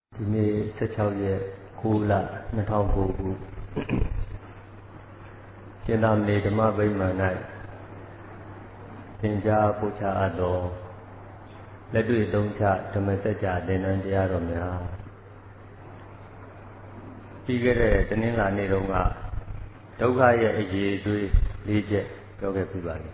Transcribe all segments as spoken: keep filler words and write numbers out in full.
ဒီနေ့สิบหกရက်ကိုးလနှစ်ထောင်ကိုခုရှင်သာမဏေဓမ္မဗိမာန်၌သင်ကြားပို့ချအပ်သောလက်တွေ့သုံးချဓမ္မစကြာသင်တန်းတရားတော်များပြီးခဲ့တဲ့တနင်္လာနေ့တုန်းကဒုက္ခရဲ့အရေးအသွေးလေးချက်ပြောခဲ့ပြီးပါပြီ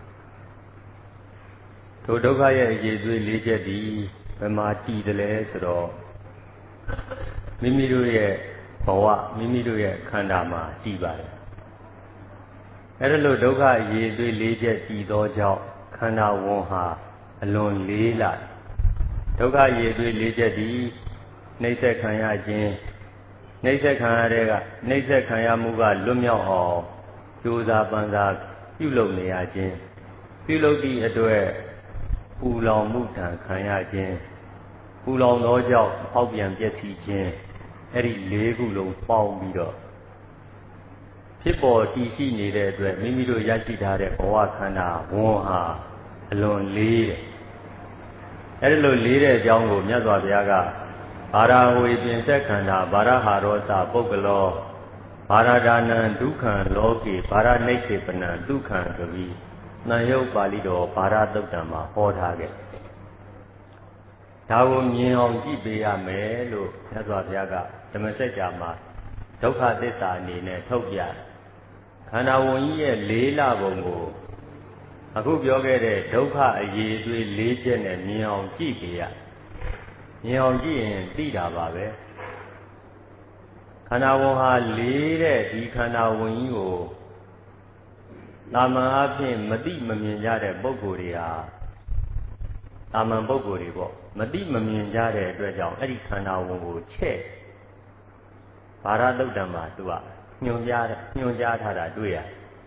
ထိုဒုက္ခရဲ့အရေးအသွေးလေးချက်ဒီဘယ်မှာတည်တယ်လဲဆိုတော့မိမိတို့ရဲ့ဘဝမိမိတို့ရဲ့ခန္ဓာမှာတည်ပါတယ်အဲ့ဒါလို့ဒုက္ခအရေးအသွေးလေးချက်တည်သောကြောင့်ခန္ဓာဝန်ဟာအလွန်လေးလာဒုက္ခအရေးအသွေးလေးချက်ဒီနှိမ့်ဆက်ခံရခြင်းနှိမ့်ဆက်ခံရတဲ့ကနှိမ့်ဆက်ခံရမှုကလွတ်မြောက်အောင်ကြိုးစားပန်းစားပြုလုပ်နေရခြင်းပြုလုပ်သည့်အတွက်ပူလောင်မှုတံခံရခြင်းပူလောင်သောကြောင့်ဖောက်ပြန်ပျက်စီးခြင်းအဲ့ဒီလေးခုလုံးပေါင်းပြီးတော့ဖြစ်ပေါ်တည်ရှိနေတဲ့အတွက်မိမိတို့ရရှိထားတဲ့ဘဝခန္ဓာဝန်ဟာအလွန်လေးတယ်အဲ့ဒီလိုလေးတဲ့အကြောင်းကိုမြတ်စွာဘုရားကဘာရာဝေပြင်ဆက်ခန္ဓာဘာရဟာရောသပုဂ္ဂလောဘာရဒါနံဒုက္ခံလောကေဘာရနိခေပနံဒုက္ခံဆိုပြီးသံယုတ်ပါဠိတော်ဘာရသုတ်တံမှာဟောထားခဲ့ဒါကိုမြင်အောင်ကြည့်ပေးရမယ်လို့မြတ်စွာဘုရားကဓမ္မစကြာမှာဒုက္ခသစ္စာအနေနဲ့ထုတ်ပြခန္ဓာဝန်ကြီးရဲ့လေးလပုံကိုအခုပြောခဲ့တဲ့ဒုက္ခအရေးအသွေးလေးချက်နဲ့မြင်အောင်ကြည့်ပေးရမြင်အောင်ကြည့်ရင်သိတာပါပဲခန္ဓာဝန်ဟာလေးတဲ့ဒီခန္ဓာဝန်ကြီးကိုတာမန်အဖြစ်မသိမမြင်ကြတဲ့ပုဂ္ဂိုလ်တွေဟာတာမန်ပုဂ္ဂိုလ်တွေပေါ့မသိမမြင်ကြတဲ့အတွက်ကြောင့်အဲ့ဒီခန္ဓာဝန်ကိုချဲ့ဘာရသုတ်တံမှာသူကညွှန်ကြားညွှန်ကြားထားတာတွေ့ရ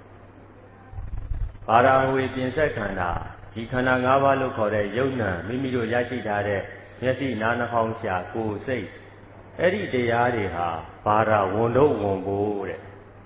ဘာရာဝေပြင်ဆက်ခန္ဓာဒီခန္ဓာ၅ပါးလို့ခေါ်တဲ့ယုတ်နံမိမိတို့ရရှိထားတဲ့မျက်စိနားနှာခေါင်းရှာကိုယ်စိတ်အဲ့ဒီတရားတွေဟာဘာရာဝန်တို့ဝန်ဖို့တဲ့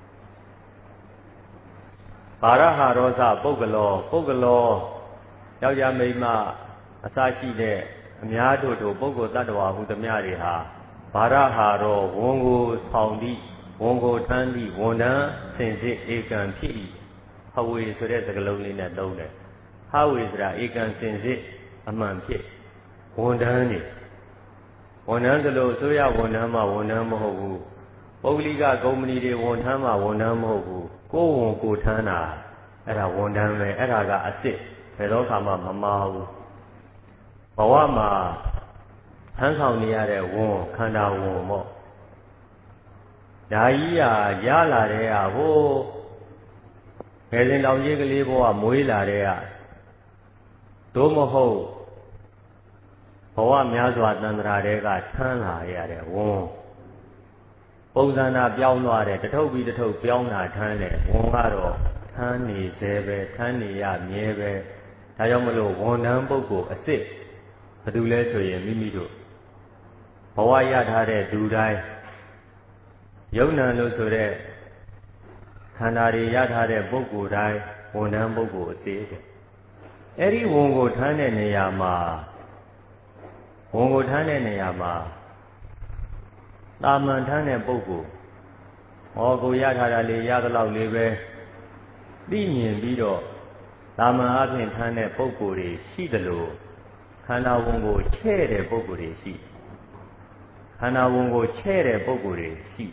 ဘာရဟာရောသပုဂ္ဂလောပုဂ္ဂလောယောက်ျားမိန်းမအစရှိတဲ့အများတို့တို့ပုဂ္ဂိုလ်တ attva ဟုသမျှတွေဟာဘာရဟာရောဝန်ကိုဆောင်သည့်ဝန်ကိုထမ်းသည့်ဝန်တန်းစင်စစ်ဧကံဖြစ်၏ဟဝေဆိုတဲ့စကားလုံးလေးနဲ့သုံးတယ်ဟဝေဆိုတာဧကံစင်စစ်အမှန်ဖြစ်ဝန်တန်းနေဝန်တန်းဆိုလို့အစိုးရဝန်တန်းမှဝန်တန်းမဟုတ်ဘူးပုဂ္ဂလိကကုမ္ပဏီတွေဝန်ထမ်းမှဝန်ထမ်းမဟုတ်ဘူးကိုယ်ဝန်ကိုယ်ထမ်းတာအဲ့ဒါဝန်ထမ်းပဲအဲ့ဒါကအစ်စ်ဘယ်တော့မှမမှားဘူးဘဝမှာထမ်းဆောင်နေရတဲ့ဝန်ခန္ဓာဝန်ပေါ့ဒါကြီးဟာရလာတဲ့ဟာဟိုငယ်စဉ်တောင်ကြီးကလေးဘဝမွေးလာတဲ့ဟာသို့မဟုတ်ဘဝများစွာတန်ត្រာတွေကထမ်းလာရတဲ့ဝန်ပုံစံနာပြောင်းသွားတယ်တထုပ်ပြီးတထုပ်ပြောင်းတာထမ်းတယ်ဝန်ကတော့ထမ်းနေသေးပဲထမ်းနေရမြဲပဲဒါကြောင့်မလို့ဝန်ထမ်းပုဂ္ဂိုလ်အစ်စ်ဘာလို့လဲဆိုရင်မိမိတို့ဘဝရထားတဲ့သူတိုင်းယုံနံလို့ဆိုတဲ့ခန္ဓာတွေရထားတဲ့ပုဂ္ဂိုလ်တိုင်းဝန်ထမ်းပုဂ္ဂိုလ်အစ်စ်တဲ့အဲ့ဒီဝန်ကိုထမ်းတဲ့နေရာမှာဝန်ကိုထမ်းတဲ့နေရာမှာတာမန်ထမ်းတဲ့ပုဂ္ဂိုလ်ဟောကိုရထားတာလေးရသလောက်လေးပဲသိမြင်ပြီးတော့တာမန်အပြင်ထမ်းတဲ့ပုဂ္ဂိုလ်တွေရှိသလိုခန္ဓာဝန်ကိုချဲ့တဲ့ပုဂ္ဂိုလ်တွေရှိခန္ဓာဝန်ကိုချဲ့တဲ့ပုဂ္ဂိုလ်တွေရှိ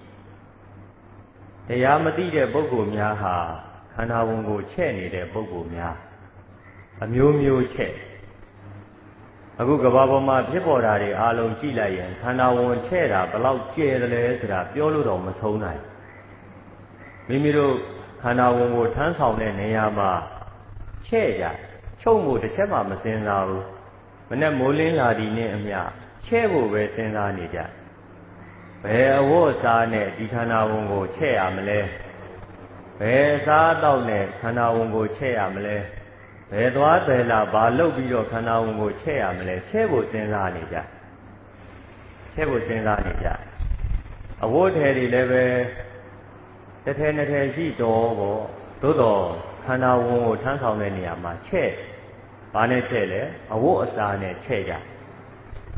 တရားမသိတဲ့ပုဂ္ဂိုလ်များဟာခန္ဓာဝန်ကိုချဲ့နေတဲ့ပုဂ္ဂိုလ်များအမျိုးမျိုးချဲ့အခုကဘာပေါ်မှာဖြစ်ပေါ်တာတွေအားလုံးကြည့်လိုက်ရင်ခန္ဓာဝန်ချဲ့တာဘယ်လောက်ကျယ်တယ်လဲဆိုတာပြောလို့တော့မဆုံးနိုင်မိမိတို့ခန္ဓာဝန်ကိုထမ်းဆောင်တဲ့နေရာမှာချဲ့ကြချုပ်မှုတစ်ချက်မှမစင်စားဘူးမနဲ့မိုးလင်းလာသည်နဲ့အမျှချဲ့ဖို့ပဲစဉ်းစားနေကြဘယ်အဝတ်အစားနဲ့ဒီခန္ဓာဝန်ကိုချဲ့ရမလဲဘယ်စားတော့နဲ့ခန္ဓာဝန်ကိုချဲ့ရမလဲဘယ်သွားတယ်လားဘာလုပ်ပြီးတော့ခန္ဓာဝန်ကိုချဲ့ရမလဲချဲ့ဖို့စဉ်းစားနေကြချဲ့ဖို့စဉ်းစားနေကြအဝတ်ထည်တွေလည်းပဲတစ်ထည်နှစ်ထည်ရှိတော့ပေါ့သို့တော့ခန္ဓာဝန်ကိုထမ်းဆောင်တဲ့နေရာမှာချဲ့ဘာနဲ့ချဲ့လဲအဝတ်အစားနဲ့ချဲ့ကြခ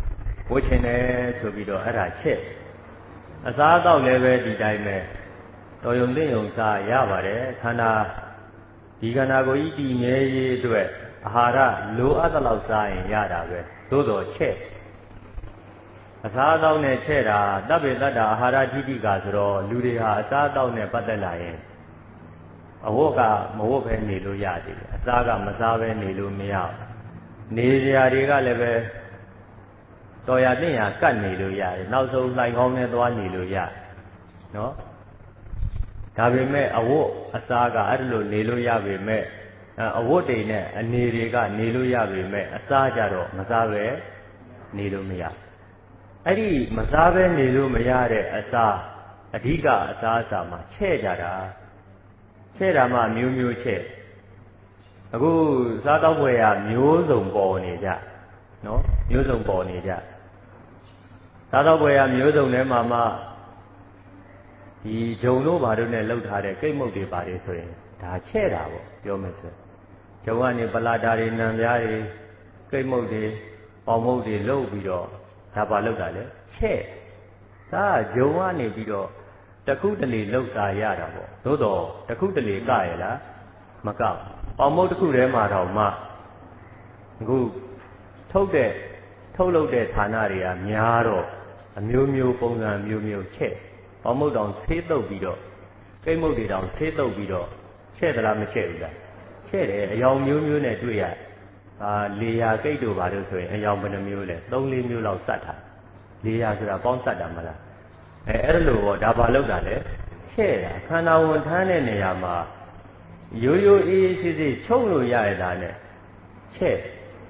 ဝတ်ချင်တယ်ဆိုပြီးတော့အဲ့ဒါချက်အစားအသောက်လည်းပဲဒီတိုင်းပဲတော်ယုံသိယုံစားရပါတယ်ခန္ဓာဒီခန္ဓာကိုယ်ကြီးတည်မြဲရေးအတွက်အာဟာရလိုအပ်တဲ့လောက်စားရင်ရတာပဲသို့တော်ချက်အစားအသောက်နဲ့ချက်တာတပ်ပေတတ်တာအာဟာရဓိတိကဆိုတော့လူတွေဟာအစားအသောက်နဲ့ပတ်သက်လာရင်အဝတ်ကမဝတ်ပဲနေလို့ရသေးတယ်အစားကမစားပဲနေလို့မရနေစရာတွေကလည်းပဲတော်ရတင်ရကတ်နေလို့ရတယ်နောက်ဆုံးလှိုင်ကောင်းနဲ့သွားနေလို့ရနော်ဒါပေမဲ့အဝတ်အစားကအဲ့လိုနေလို့ရပေမဲ့အဝတ်တွေနဲ့အနေတွေကနေလို့ရပေမဲ့အစားကြတော့မစားပဲနေလို့မရအဲ့ဒီမစားပဲနေလို့မရတဲ့အစားအဓိကအစားအစာမှာချဲ့ကြတာချဲ့တာမှမျိုးမျိုးချဲ့အခုစားတော့ဘွယ်ရမျိုးစုံပေါ်နေကြနော်မျိုးစုံပေါ်နေကြစားတော့ဘွယ်ရမျိုးစုံထဲမှာမှဒီဂျုံတို့ဘာတို့နဲ့လှုပ်ထားတဲ့ကိတ်မုတ်တွေပါတယ်ဆိုရင်ဒါချဲ့တာပေါ့ပြောမယ်ဆိုဂျုံကနေပလာတာတွေနံပြားတွေကိတ်မုတ်တွေပေါင်မုတ်တွေလှုပ်ပြီးတော့ဒါဘာလှုပ်တာလဲချဲ့ဒါဂျုံကနေပြီးတော့တခုတလေလှုပ်တာရတာပေါ့သို့တော့တခုတလေကရလားမကပေါင်မုတ်တစ်ခုထဲမှာတော့မှအခုထုတ်တဲ့ထုတ်လုပ်တဲ့ဌာနတွေကများတော့အမျိုးမျိုးပုံစံမျိုးမျိုးချဲ့ပေါင်မုတ်တောင်ဆေးတုပ်ပြီးတော့ကိတ်မုတ်တွေတောင်ဆေးတုပ်ပြီးတော့ချဲ့သလားမချဲ့ဘူးလားချဲ့တယ်အယောင်မျိုးမျိုးနဲ့တွေ့ရအာလေယာကိတ်တို့ဘာလို့ဆိုရင်အယောင်ဘယ်နှမျိုးလဲသုံးလေးမျိုးလောက်စက်ထားလေယာဆိုတာပေါင်းစက်တာမလားအဲအဲ့လိုပေါ့ဒါဘာလို့တာလဲချဲ့တာခန္ဓာဝန်ထမ်းတဲ့နေရာမှာရိုးရိုးအေးအေးဆေးဆေးချုပ်လို့ရရတာနဲ့ချဲ့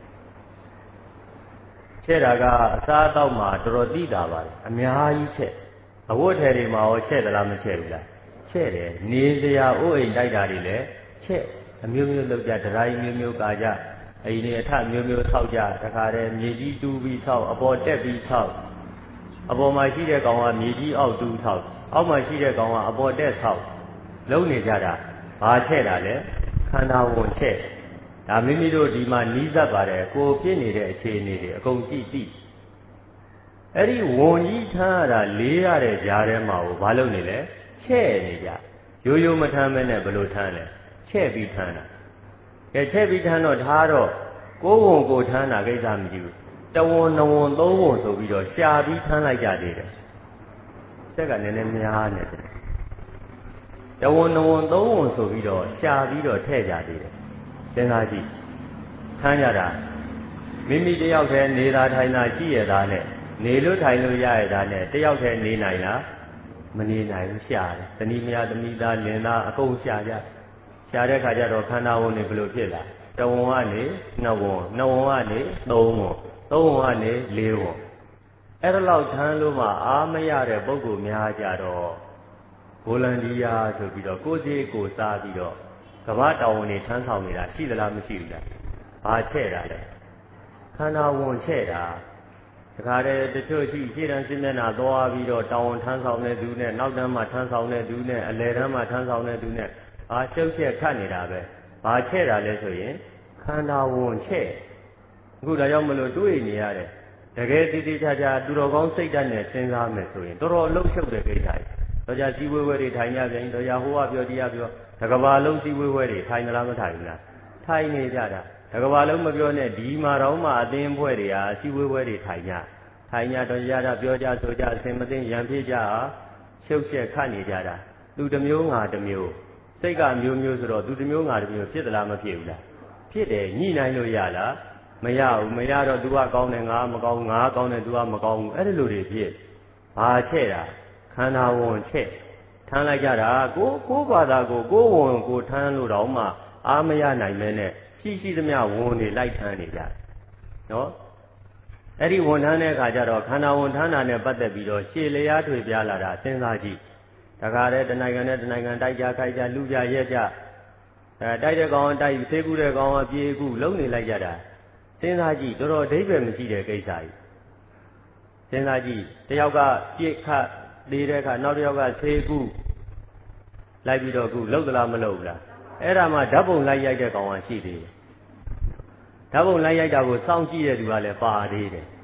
ချဲ့တာကအစားအသောက်မှာတော်တော်သိတာပါလေအများကြီးချဲ့အဝတ်ထည်တွေမှာရောချဲ့သလားမချဲ့ဘူးလားချဲ့တယ်နေစရာအိုးအိမ်တိုက်တာတွေလည်းချဲ့အမျိုးမျိုးလောက်ကြဒရာကြီးမျိုးမျိုးကာကြအိမ်တွေအထမျိုးမျိုးဆောက်ကြတခါတည်းမြေကြီးတူးပြီးဆောက်အပေါ်တက်ပြီးဆောက်အပေါ်မှာရှိတဲ့ကောင်ကမြေကြီးအောက်တူးဆောက်အောက်မှာရှိတဲ့ကောင်ကအပေါ်တက်ဆောက်လုံးနေကြတာဘာချဲ့တာလဲခန္ဓာဝန်ချဲ့ဒါမိမိတို့ဒီမှာနီးစပ်ပါတယ်ကိုပြည့်နေတဲ့အခြေအနေတွေအကုန်ကြည့်သိအဲ့ဒီဝန်ကြီးထမ်းရတာလေးရတဲ့ကြားထဲမှာကိုဘာလုပ်နေလဲချဲ့နေကြရိုးရိုးမထမ်းမဲနဲ့ဘယ်လိုထမ်းလဲချဲ့ပြီးထမ်းတာကဲချဲ့ပြီးထမ်းတော့ထားတော့ကိုယ်ဝန်ကိုထမ်းတာကိစ္စမကြည့်ဘူးတဝန်နဝန်သုံးဝန်ဆိုပြီးတော့ရှာပြီးထမ်းလိုက်ကြသေးတယ်စက်ကနည်းနည်းများနေတယ်တဝန်နဝန်သုံးဝန်ဆိုပြီးတော့ရှာပြီးတော့ထည့်ကြသေးတယ်စဉ်းစားကြည့်ထမ်းကြတာမိမိတယောက်တည်းနေတာထိုင်တာရှိရတာနဲ့နေလို့ထိုင်လို့ရရတာနဲ့တယောက်တည်းနေနိုင်လားမနေနိုင်ဘူးရှာတယ်တဏီမယသမီးသားလင်သားအကုန်ရှာကြရှာတဲ့ခါကျတော့ခန္ဓာဝန်တွေဘယ်လိုဖြစ်လာတဝန်ကနေနှစ်ဝန်နှစ်ဝန်ကနေသုံးဝန်သုံးဝန်ကနေလေးဝန်အဲ့ဒါလောက်ထမ်းလို့မှအားမရတဲ့ပုဂ္ဂိုလ်များကြတော့ဗိုလန်ဒီယာဆိုပြီးတော့ကိုယ်စီကိုယ်စားပြီးတော့ကမ္ဘာတောင်ဝန်တွေထမ်းဆောင်နေတာရှိသလားမရှိဘူးလားဘာချဲ့တာလဲခန္ဓာဝန်ချဲ့တာတခါတည်းတချို့ရှိရှေ့တန်းစစ်မျက်နှာသွားပြီးတော့တောင်ဝန်ထမ်းဆောင်တဲ့သူနဲ့နောက်တန်းမှာထမ်းဆောင်တဲ့သူနဲ့အလယ်တန်းမှာထမ်းဆောင်တဲ့သူနဲ့ဘာရှုပ်ချက်ခတ်နေတာပဲဘာချဲ့တာလဲဆိုရင်ခန္ဓာဝန်ချဲ့အခုဒါကြောင့်မလို့တွေးနေရတယ်တကယ်တည်တည်ချာချာသူတော်ကောင်းစိတ်ဓာတ်နဲ့စဉ်းစားမယ်ဆိုရင်တော်တော်လှုပ်ရှုပ်တဲ့ကိစ္စကြီးတော့ကြစီဝဲဝဲတွေထိုင်ကြပြန်တော့ကြဟိုကပြောတရားပြောတကဘာလုံးစီဝဲဝဲတွေထိုင်သလားမထိုင်ဘူးလားထိုင်နေကြတာတကဘာလုံးမပြောနဲ့ဒီမှာတော့မှအသင်းဖွဲ့တွေဟာစီဝဲဝဲတွေထိုင်ကြထိုင်ကြတော့ကြတာပြောကြဆိုကြအစင်မသိရံဖြစ်ကြဟာရှုပ်ချက်ခတ်နေကြတာသူတစ်မျိုးငါတစ်မျိုးစိတ်ကမျိုးမျိုးဆိုတော့သူတစ်မျိုးငါတစ်မျိုးဖြစ်သလားမဖြစ်ဘူးလားဖြစ်တယ်ညှိနှိုင်းလို့ရလားမရဘူးမရတော့ तू ကကောင်းတယ်ငါမကောင်းငါကောင်းတယ် तू ကမကောင်းဘူးအဲ့ဒီလိုတွေဖြစ်ဘာချဲ့တာခန္ဓာဝန်ချဲ့ထမ်းလိုက်ကြတာကိုကိုဘာသာကိုကိုဝန်ကိုထမ်းလို့တော့မှအားမရနိုင်မဲနဲ့ရှိရှိသမျှဝန်တွေလိုက်ထမ်းနေကြတယ်နော်အဲ့ဒီဝန်ထမ်းတဲ့အခါကျတော့ခန္ဓာဝန်ထမ်းတာနဲ့ပတ်သက်ပြီးတော့ရှေလျားထွေပြလာတာစဉ်းစားကြည့်တခါတည်းတနိုင်ငံနဲ့တနိုင်ငံတိုက်ကြခိုက်ကြလူကြရက်ကြအဲတိုက်တဲ့ကောင်တိုက်ဆေးကူးတဲ့ကောင်ကပြေးကူးလုံးနေလိုက်ကြတာစဉ်းစားကြည့်တော်တော်အဓိပ္ပာယ်မရှိတဲ့ကိစ္စကြီးစဉ်းစားကြည့်တယောက်ကပြစ်ခတ်သေးတဲ့အခါနောက်တစ်ယောက်ကဆေးကူးလိုက်ပြီးတော့ကူလှုပ်သလားမလှုပ်ဘူးလားအဲ့ဒါမှဓာတ်ပုံလိုက်ရိုက်တဲ့ကောင်ကရှိသေးတယ်ဓာတ်ပုံလိုက်ရိုက်တာကိုစောင့်ကြည့်တဲ့သူကလည်းပါသေးတယ်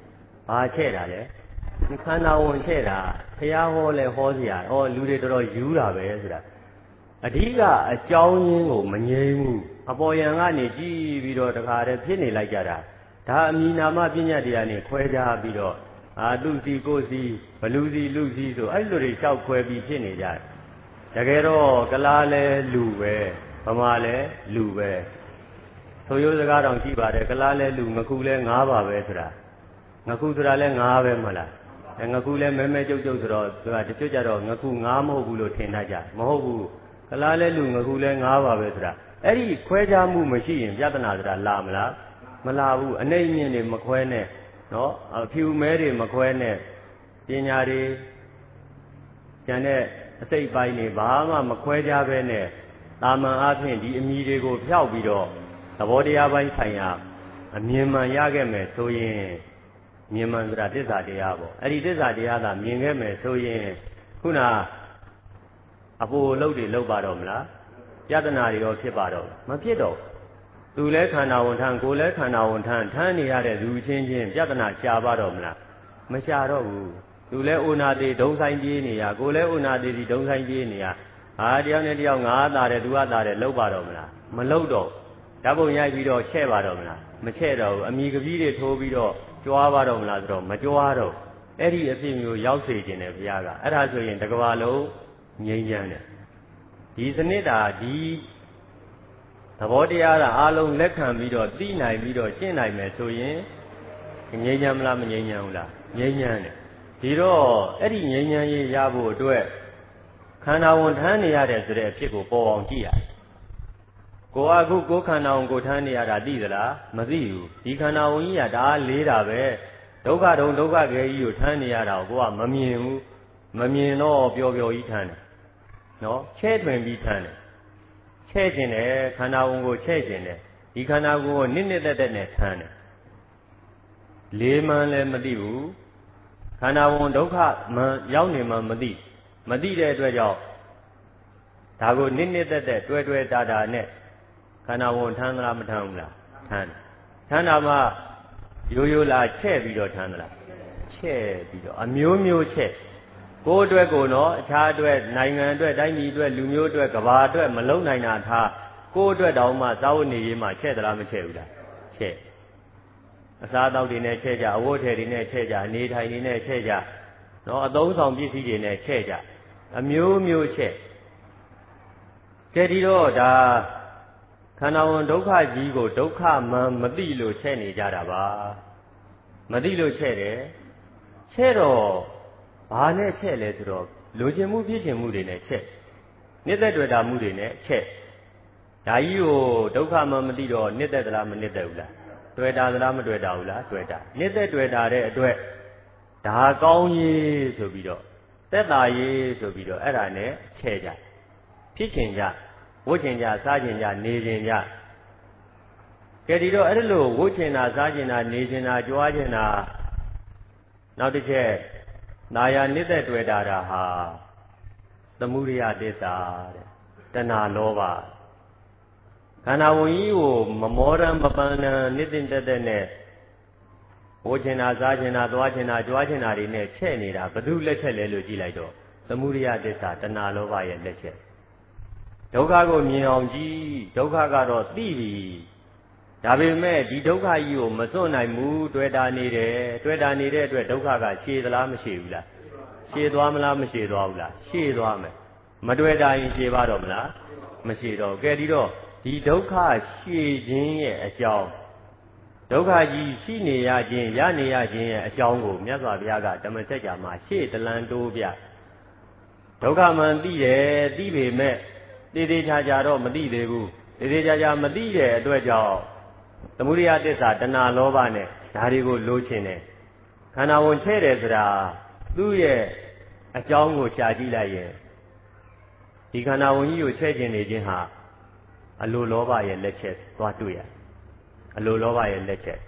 ဘာချဲ့တာလဲခန္ဓာဝင်ချဲ့တာဘုရားဟောလဲဟောเสียဩလူတွေတော်တော်ယူတာပဲဆိုတာအဓိကအကြောင်းရင်းကိုမငြိမ်းဘူးအပေါ်ယံကနေကြည့်ပြီးတော့တခါတည်းဖြစ်နေလိုက်ကြတာဒါအမိနာမပညာတရားနဲ့ခွဲခြားပြီးတော့အာသူစီကိုစီဘလူစီလူစီဆိုအဲ့လိုတွေလျှောက်ခွဲပြီးဖြစ်နေကြတယ်တကယ်တော့ကလားလဲလူပဲဗမာလဲလူပဲဆိုရိုးစကားတောင်ရှိပါတယ်ကလားလဲလူငခုလဲငါးပါပဲဆိုတာငခုဆိုတာလဲငါးပဲမဟုတ်လားအဲငခုလဲမဲမဲကြုတ်ကြုတ်ဆိုတော့သူကတချို့ကြတော့ငခုငါးမဟုတ်ဘူးလို့ထင်တတ်ကြမဟုတ်ဘူးကလားလဲလူငခုလဲငါးပါပဲဆိုတာအဲ့ဒီခွဲခြားမှုမရှိရင်ပြဿနာဆိုတာလာမလားမလာဘူးအနှိမ့်မြင့်တွေမခွဲနဲ့နော်အဖြူမဲတွေမခွဲနဲ့ပညာတွေကျန်တဲ့အစိတ်ပိုင်းတွေဘာမှမခွဲခြားပဲနဲ့တာမန်အားဖြင့်ဒီအမိတွေကိုဖျောက်ပြီးတော့သဘောတရားပိုင်းဆိုင်ရာအမြင်မှန်ရခဲ့မယ်ဆိုရင်မြင်မှန်ဆိုတာသစ္စာတရားပေါ့အဲ့ဒီသစ္စာတရားသာမြင်ခဲ့မယ်ဆိုရင်ခုနအပိုအလုပ်တွေလုပ်ပါတော့မလားယတနာတွေရောဖြစ်ပါတော့မဖြစ်တော့သူလဲခန္ဓာဝန်ထမ်းကိုလဲခန္ဓာဝန်ထမ်းထမ်းနေရတဲ့လူချင်းချင်းယတနာရှားပါတော့မလားမရှားတော့ဘူးသူလဲဥနာတိဒုံဆိုင်ပြေးနေရကိုလဲဥနာတိဒီဒုံဆိုင်ပြေးနေရဟာတယောက်နဲ့တယောက်ငါးသားတယ်သူကသားတယ်လုပ်ပါတော့မလားမလုပ်တော့ဓာတ်ပုံရိုက်ပြီးတော့ချဲ့ပါတော့မလားမချဲ့တော့ဘူးအမိကပီးတွေထိုးပြီးတော့ကြွားပါတော့မလားဆိုတော့မကြွားတော့အဲ့ဒီအဖြစ်မျိုးရောက်စေခြင်းတယ်ဘုရားကအဲ့ဒါဆိုရင်တစ်ကမ္ဘာလုံးငြိမ်းချမ်းတယ်ဒီစနစ်တာဒီသဘောတရားကအားလုံးလက်ခံပြီးတော့သိနိုင်ပြီးတော့ရှင်းနိုင်မယ်ဆိုရင်ငြိမ်းချမ်းမလားမငြိမ်းချမ်းဘူးလားငြိမ်းချမ်းတယ်ဒီတော့အဲ့ဒီငြိမ်းချမ်းရေးရဖို့အတွက်ခန္ဓာဝန်ထမ်းနေရတဲ့ဆိုတဲ့အဖြစ်ကိုပေါ်အောင်ကြည့်ရတယ်ကိုယ်အခုကိုယ်ခန္ဓာဝန်ကိုထမ်းနေရတာသိသလားမသိဘူးဒီခန္ဓာဝန်ကြီးကဒါလေးတာပဲဒုက္ခတုံဒုက္ခခဲကြီးကိုထမ်းနေရတာကိုကမမြင်ဘူးမမြင်တော့ပျော်ပျော်ကြီးထမ်းတယ်နော်ချဲ့ထွင်ပြီးထမ်းတယ်ချဲ့ခြင်းတယ်ခန္ဓာဝန်ကိုချဲ့ခြင်းတယ်ဒီခန္ဓာကိုယ်ကိုနစ်နစ်သက်သက်နဲ့ထမ်းတယ်လေးမှန်းလည်းမသိဘူးခန္ဓာဝန်ဒုက္ခမှရောက်နေမှမသိမသိတဲ့အတွက်ကြောင့်ဒါကိုနစ်နစ်သက်သက်တွဲတွဲတာတာနဲ့ခန္ဓာဝန်ထမ်းသလားမထမ်းဘူးလားထမ်းတယ်ထမ်းတာမှရိုးရိုးလားချဲ့ပြီးတော့ထမ်းသလားချဲ့ပြီးတော့အမျိုးမျိုးချဲ့ကိုယ်အတွက်ကိုနော်အခြားအတွက်နိုင်ငံအတွက်တိုင်းပြည်အတွက်လူမျိုးအတွက်ကဘာအတွက်မလုံနိုင်တာထားကိုယ်အတွက်တောင်မှသာဝနေရေးမှာချဲ့သလားမချဲ့ဘူးလားချဲ့အစားအသောက်တွေနဲ့ချဲ့ကြအဝတ်ထည်တွေနဲ့ချဲ့ကြအနေထိုင်တွေနဲ့ချဲ့ကြနော်အသုံးဆောင်ပစ္စည်းတွေနဲ့ချဲ့ကြအမျိုးမျိုးချဲ့ကဲဒီတော့ဒါခန္ဓာဝန်ဒုက္ခကြီးကိုဒုက္ခမှန်မသိလို့ချဲ့နေကြတာပါမသိလို့ချဲ့တယ်ချဲ့တော့ဘာနဲ့ချဲ့လဲဆိုတော့လူချင်းမှုဖြစ်ခြင်းမှုတွေနဲ့ချဲ့နိတ္တတွေ့တာမှုတွေနဲ့ချဲ့ဒါကြီးကိုဒုက္ခမှန်မသိတော့နိတ္တသလားမနိတ္တဘူးလားတွေ့တာသလားမတွေ့တာဘူးလားတွေ့တာနိတ္တတွေ့တာတဲ့အတွက်ဒါကောင်းရေးဆိုပြီးတော့သက်သာရေးဆိုပြီးတော့အဲ့ဒါနဲ့ချဲ့ကြဖြစ်ခြင်းကြဝတ်ခြင်းကြစားခြင်းကြနေခြင်းကြကဲဒီတော့အဲ့လိုဝတ်ခြင်းတာစားခြင်းတာနေခြင်းတာကြွားခြင်းတာနောက်တစ်ချက်နာယာနိတ္တတွေ့တာတာဟာသမုဒိယသစ္စာတဲ့တဏှာလောဘခန္ဓာဝင်ကြီးကိုမမောရံပပန္နနိတ္တတက်တဲ့နဲ့ဝတ်ခြင်းတာစားခြင်းတာသွားခြင်းတာကြွားခြင်းတာတွေနဲ့ချဲ့နေတာဘယ်သူလက်ချက်လဲလို့ကြည့်လိုက်တော့သမုဒိယသစ္စာတဏှာလောဘရဲ့လက်ချက်ဒုက္ခကိုမြင်အောင်ကြည့်ဒုက္ခကတော့သိပြီဒါပေမဲ့ဒီဒုက္ခကြီးကိုမစွန့်နိုင်ဘူးတွေ့တာနေတယ်တွေ့တာနေတဲ့အတွက်ဒုက္ခကရှည်သလားမရှည်ဘူးလားရှည်သွားမလားမရှည်သွားဘူးလားရှည်သွားမယ်မတွေ့တာရင်ရှည်ပါတော့မလားမရှည်တော့ကဲဒီတော့ဒီဒုက္ခရှည်ခြင်းရဲ့အကြောင်းဒုက္ခကြီးရှိနေရခြင်းရနေရခြင်းရဲ့အကြောင်းကိုမြတ်စွာဘုရားကဓမ္မစကြာမှာရှေ့တလန်တိုးပြဒုက္ခမှန်သိတယ်သိပေမဲ့တည်တည်ချာချာတော့မသိသေးဘူးတည်တည်ချာချာမသိတဲ့အတွက်ကြောင့်သမုဒိယသစ္စာတဏှာလောဘနဲ့ဓာတွေကိုလိုချင်တယ်ခန္ဓာဝင်ချဲ့တယ်ဆိုတာသူ့ရဲ့အကြောင်းကိုရှာကြည့်လိုက်ရင်ဒီခန္ဓာဝင်ကြီးကိုချဲ့ခြင်းနေခြင်းဟာအလိုလောဘရဲ့လက်ချက်သွားတွေ့ရအလိုလောဘရဲ့လက်ချက်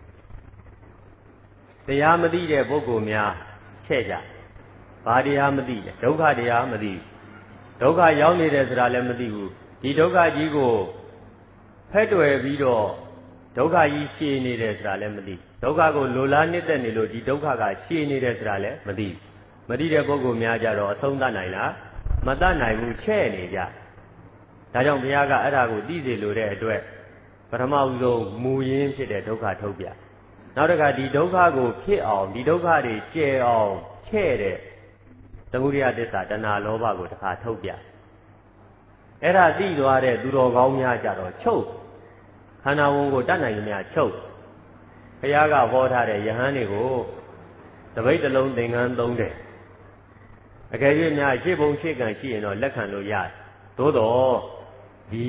တရားမသိတဲ့ပုဂ္ဂိုလ်များချဲ့ကြဘာတရားမသိလဲဒုက္ခတရားမသိဒုက္ခရောက်နေတယ်ဆိုတာလည်းမသိဘူးဒီဒုက္ခကြီးကိုဖက်တွယ်ပြီးတော့ဒုက္ခကြီးရှည်နေတယ်ဆိုတာလည်းမသိဒုက္ခကိုလိုလားနှစ်နေလို့ဒီဒုက္ခကရှည်နေတယ်ဆိုတာလည်းမသိမသိတဲ့ပုဂ္ဂိုလ်များကြတော့အဆုံးသတ်နိုင်လားမတတ်နိုင်ဘူးချဲ့နေကြဒါကြောင့်ဘုရားကအဲ့ဒါကိုသိစေလိုတဲ့အတွက်ပထမဦးဆုံးမူရင်းဖြစ်တဲ့ဒုက္ခထုတ်ပြနောက်တစ်ခါဒီဒုက္ခကိုဖြစ်အောင်ဒီဒုက္ခတွေကျယ်အောင်ချဲ့တဲ့သမုဒယသစ္စာတဏှာလောဘကိုတစ်ခါထုတ်ပြအဲ့ဒါသိသွားတဲ့သူတော်ကောင်းများကြတော့ချုပ်ခန္ဓာဝန်ကိုတတ်နိုင်များချုပ်ဘုရားကဟောထားတဲ့ယဟန်တွေကိုတပိတ်တစ်လုံးသင်္ကန်းသုံးတယ်အကယ်၍များရှေ့ဘုံရှေ့ကံရှိရင်တော့လက်ခံလို့ရတယ်သို့တော့ဒီ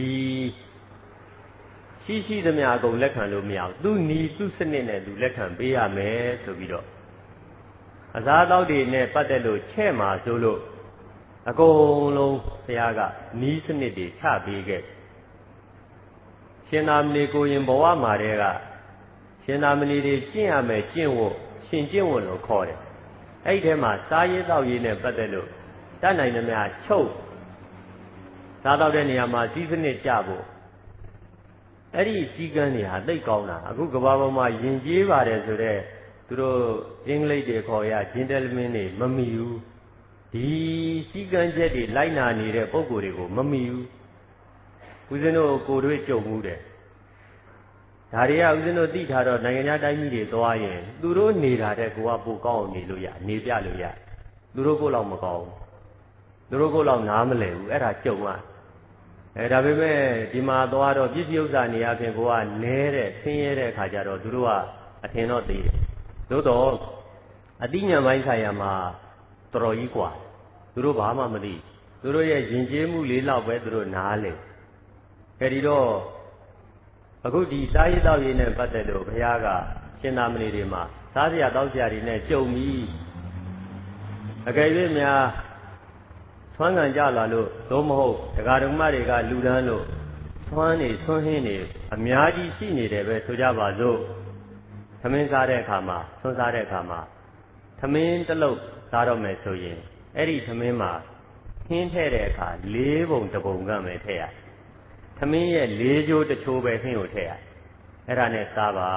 ရှိရှိသမျှအကုန်လက်ခံလို့မရဘူးသူနီသူစနစ်နဲ့သူလက်ခံပေးရမယ်ဆိုပြီးတော့အစားအသောက်တွေနဲ့ပတ်သက်လို့ချဲ့မှာဆိုလို့အကုန်လုံးဘုရားကနီးစနစ်တွေချပေးခဲ့ရှင်သာမဏေကိုရင်ဘဝမှာတည်းကရှင်သာမဏေတွေကျင့်ရမယ်ကျင့်ဝတ်ရှင်ကျင့်ဝတ်လို့ခေါ်တယ်အဲ့ဒီထဲမှာစားရေးသောက်ရေးနဲ့ပတ်သက်လို့တတ်နိုင်သမျှချုပ်စားတော့တဲ့နေရာမှာစီးစနစ်ကြဖို့အဲ့ဒီစီကန်းတွေဟာသိကောင်းတာအခုကဘာပေါ်မှာယဉ်ကျေးပါတယ်ဆိုတော့သူတို့အင်္ဂလိပ်တွေခေါ်ရဂျင်တယ်လမင်းတွေမမီဘူးဒီစီကန်းချက်တွေလိုက်နာနေတဲ့ပုံကိုယ်တွေကိုမမီဘူးဦးဇင်းတို့ကိုယ်တွေကြုံမှုတယ်ဒါတွေကဦးဇင်းတို့သိထားတော့နိုင်ငံခြားတိုင်းပြည်တွေသွားရင်သူတို့နေတာတဲ့ကိုကပိုကောင်းအောင်နေလို့ရနေပြလို့ရသူတို့ကိုလောက်မကောင်းဘူးသူတို့ကိုလောက်နားမလည်ဘူးအဲ့ဒါကြုံရအဲဒါပေမဲ့ဒီမှာသွားတော့ပြည့်စည်ဥစ္စာနေရာဖြင့်ကိုကနဲတဲ့ဆင်းရဲတဲ့အခါကျတော့သူတို့ကအထင်တော့သေးတယ်သို့တော့အတိညာပိုင်းဆိုင်ရာမှာတော်တော်ကြီးกว่าသူတို့ဘာမှမသိသူတို့ရဲ့ယဉ်ကျေးမှုလေးလောက်ပဲသူတို့နားလေအဲဒီတော့အခုဒီစားရည်တောက်ရည်နဲ့ပတ်သက်လို့ဘုရားကရှင်သာမဏေတွေမှာစားစရာတောက်စရာတွေနဲ့ကြုံပြီးအကယ်၍များဆွမ်းခံကြလာလို့သို့မဟုတ်ဒကာဒကမတွေကလူဒန်းလို့ဆွမ်းနေဆွမ်းဟင်းနေအများကြီးရှိနေတယ်ပဲဆိုကြပါစို့သမင်းစားတဲ့အခါမှာဆွမ်းစားတဲ့အခါမှာသမင်းတစ်လုံးစားတော့မယ်ဆိုရင်အဲ့ဒီသမင်းမှာဟင်းထည့်တဲ့အခါလေးပုံတစ်ပုံကပဲထည့်ရသမင်းရဲ့လေးချိုးတစ်ချိုးပဲဟင်းကိုထည့်ရအဲ့ဒါနဲ့စားပါ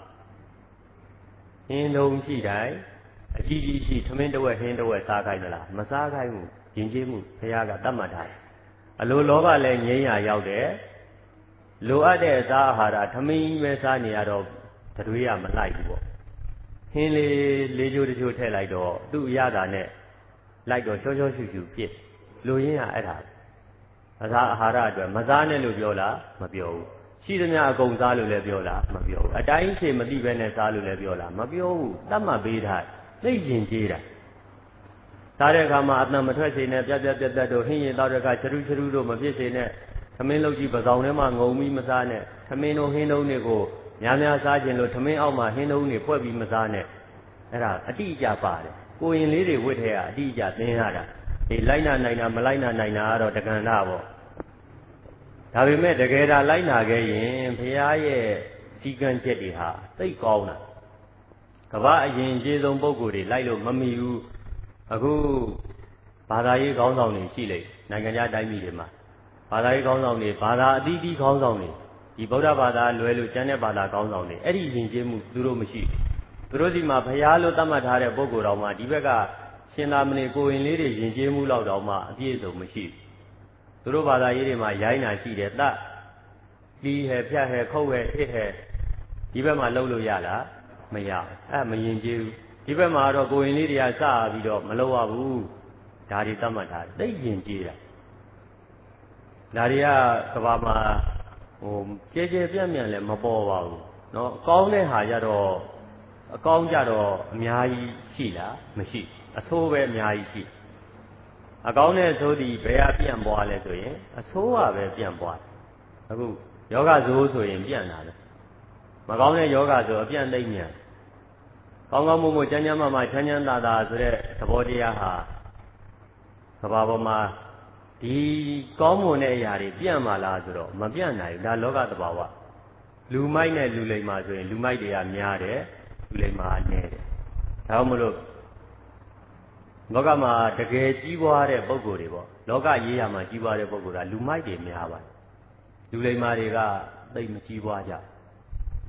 ဟင်းလုံးရှိတိုင်းအကြီးကြီးရှိသမင်းတစ်ဝက်ဟင်းတစ်ဝက်စားခိုင်းသလားမစားခိုင်းဘူးယဉ်ကျေးမှုဘုရားကတတ်မှတ်ထားတယ်အလိုလောဘလည်းငြိမ်းရာရောက်တယ်လိုအပ်တဲ့အစားအာဟာရသမင်းပဲစားနေရတော့တတွေးရမလိုက်ဘူးပေါ့ဟင်းလေးလေးချိုးတစ်ချိုးထည့်လိုက်တော့သူ့အရသာနဲ့လိုက်တော့ချောချောရှူရှူပြစ်လိုရင်းကအဲ့ဒါအစားအာဟာရအတွက်မစားနဲ့လို့ပြောလားမပြောဘူးရှိသမျှအကုန်စားလို့လည်းပြောလားမပြောဘူးအတိုင်းရှိမသိပဲနဲ့စားလို့လည်းပြောလားမပြောဘူးတတ်မှတ်ပေးထားသိကျင်ကြေးတာစားတဲ့အခါမှာအတန်မထွက်စေနဲ့ပြက်ပြက်ပြက်ပြက်တို့ဟင်းရင်တော့တဲ့အခါချရူးချရူးတို့မဖြစ်စေနဲ့သမင်းလုပ်ကြည့်ပစောင်ထဲမှာငုံပြီးမစားနဲ့သမင်းတို့ဟင်းတို့တွေကိုများများစားခြင်းလို့သမင်းအောက်မှာဟင်းတို့တွေပွက်ပြီးမစားနဲ့အဲ့ဒါအတိအကျပါတယ်ကိုရင်လေးတွေဝတ်ထဲကအတိအကျသင်ရတာဒီလိုက်နာနိုင်တာမလိုက်နာနိုင်တာကတော့တက္ကန္တပေါ့ဒါပေမဲ့တကယ်ဒါလိုက်နာခဲ့ရင်ဘုရားရဲ့စီကံချက်တွေဟာသိကောင်းတာကမ္ဘာအရင်ကျေးဆုံးပုဂ္ဂိုလ်တွေလိုက်လို့မမီဘူးအခုဘာသာရေးခေါင်းဆောင်တွေရှိလေနိုင်ငံခြားတိုင်းပြည်တွေမှာဘာသာရေးခေါင်းဆောင်တွေဘာသာအသီးသီးခေါင်းဆောင်တွေဒီဗုဒ္ဓဘာသာလွယ်လို့ကျမ်းတဲ့ဘာသာခေါင်းဆောင်တွေအဲ့ဒီယဉ်ကျေးမှုသူတို့မရှိသူတို့ဒီမှာဘုရားလို့သတ်မှတ်ထားတဲ့ပုဂ္ဂိုလ်တော်မှာဒီဘက်ကရှင်သာမဏေကိုရင်လေးတွေယဉ်ကျေးမှုလောက်တောင်မှအပြည့်စုံမရှိသူတို့ဘာသာရေးတွေမှာရိုင်းတာရှိတယ်တတ်ဒီဟဲ့ဖြတ်ဟဲ့ခုတ်ဟဲ့အစ်ဟဲ့ဒီဘက်မှာလှုပ်လို့ရလားမရအဲ့မယဉ်ကျေးဘူးဒီဘက်မှာတော့ကိုရင်လေးတွေကစပြီးတော့မလုပ်ရဘူးဒါတွေသတ်မှတ်ထားသိယဉ်ကျေးတာဒါတွေကကဘာမှာဟိုကြဲကြဲပြန့်ပြန့်လည်းမပေါ်ပါဘူးเนาะကောင်းတဲ့ဟာကြတော့အကောင်းကြတော့အများကြီးရှိလားမရှိအဆိုးပဲအများကြီးရှိအကောင်းတဲ့ဆိုသည်ဘယ်ဟာပြန့်ပွားလဲဆိုရင်အဆိုးကပဲပြန့်ပွားအခုယောဂဇိုးဆိုရင်ပြန့်တာလေမကောင်းတဲ့ယောဂဆိုအပြန့်သိမ့်မြန်ကောင်းကောင်းမွန်မွန်ချမ်းချမ်းမာမာချမ်းချမ်းသာသာဆိုတဲ့သဘောတရားဟာကဘာပေါ်မှာဒီကောင်းမွန်တဲ့အရာတွေပြန့်มาလားဆိုတော့မပြန့်နိုင်ဘူးဒါလောကသဘာဝလူမိုက်နဲ့လူလိမ္မာဆိုရင်လူမိုက်တွေကများတယ်လူလိမ္မာနည်းတယ်ဒါကြောင့်မလို့လောကမှာတကယ်ကြီးပွားတဲ့ပုဂ္ဂိုလ်တွေပေါ့လောကရေးရာမှာကြီးပွားတဲ့ပုဂ္ဂိုလ်ကလူမိုက်တွေများပါတယ်လူလိမ္မာတွေကသိမကြီးပွားကြ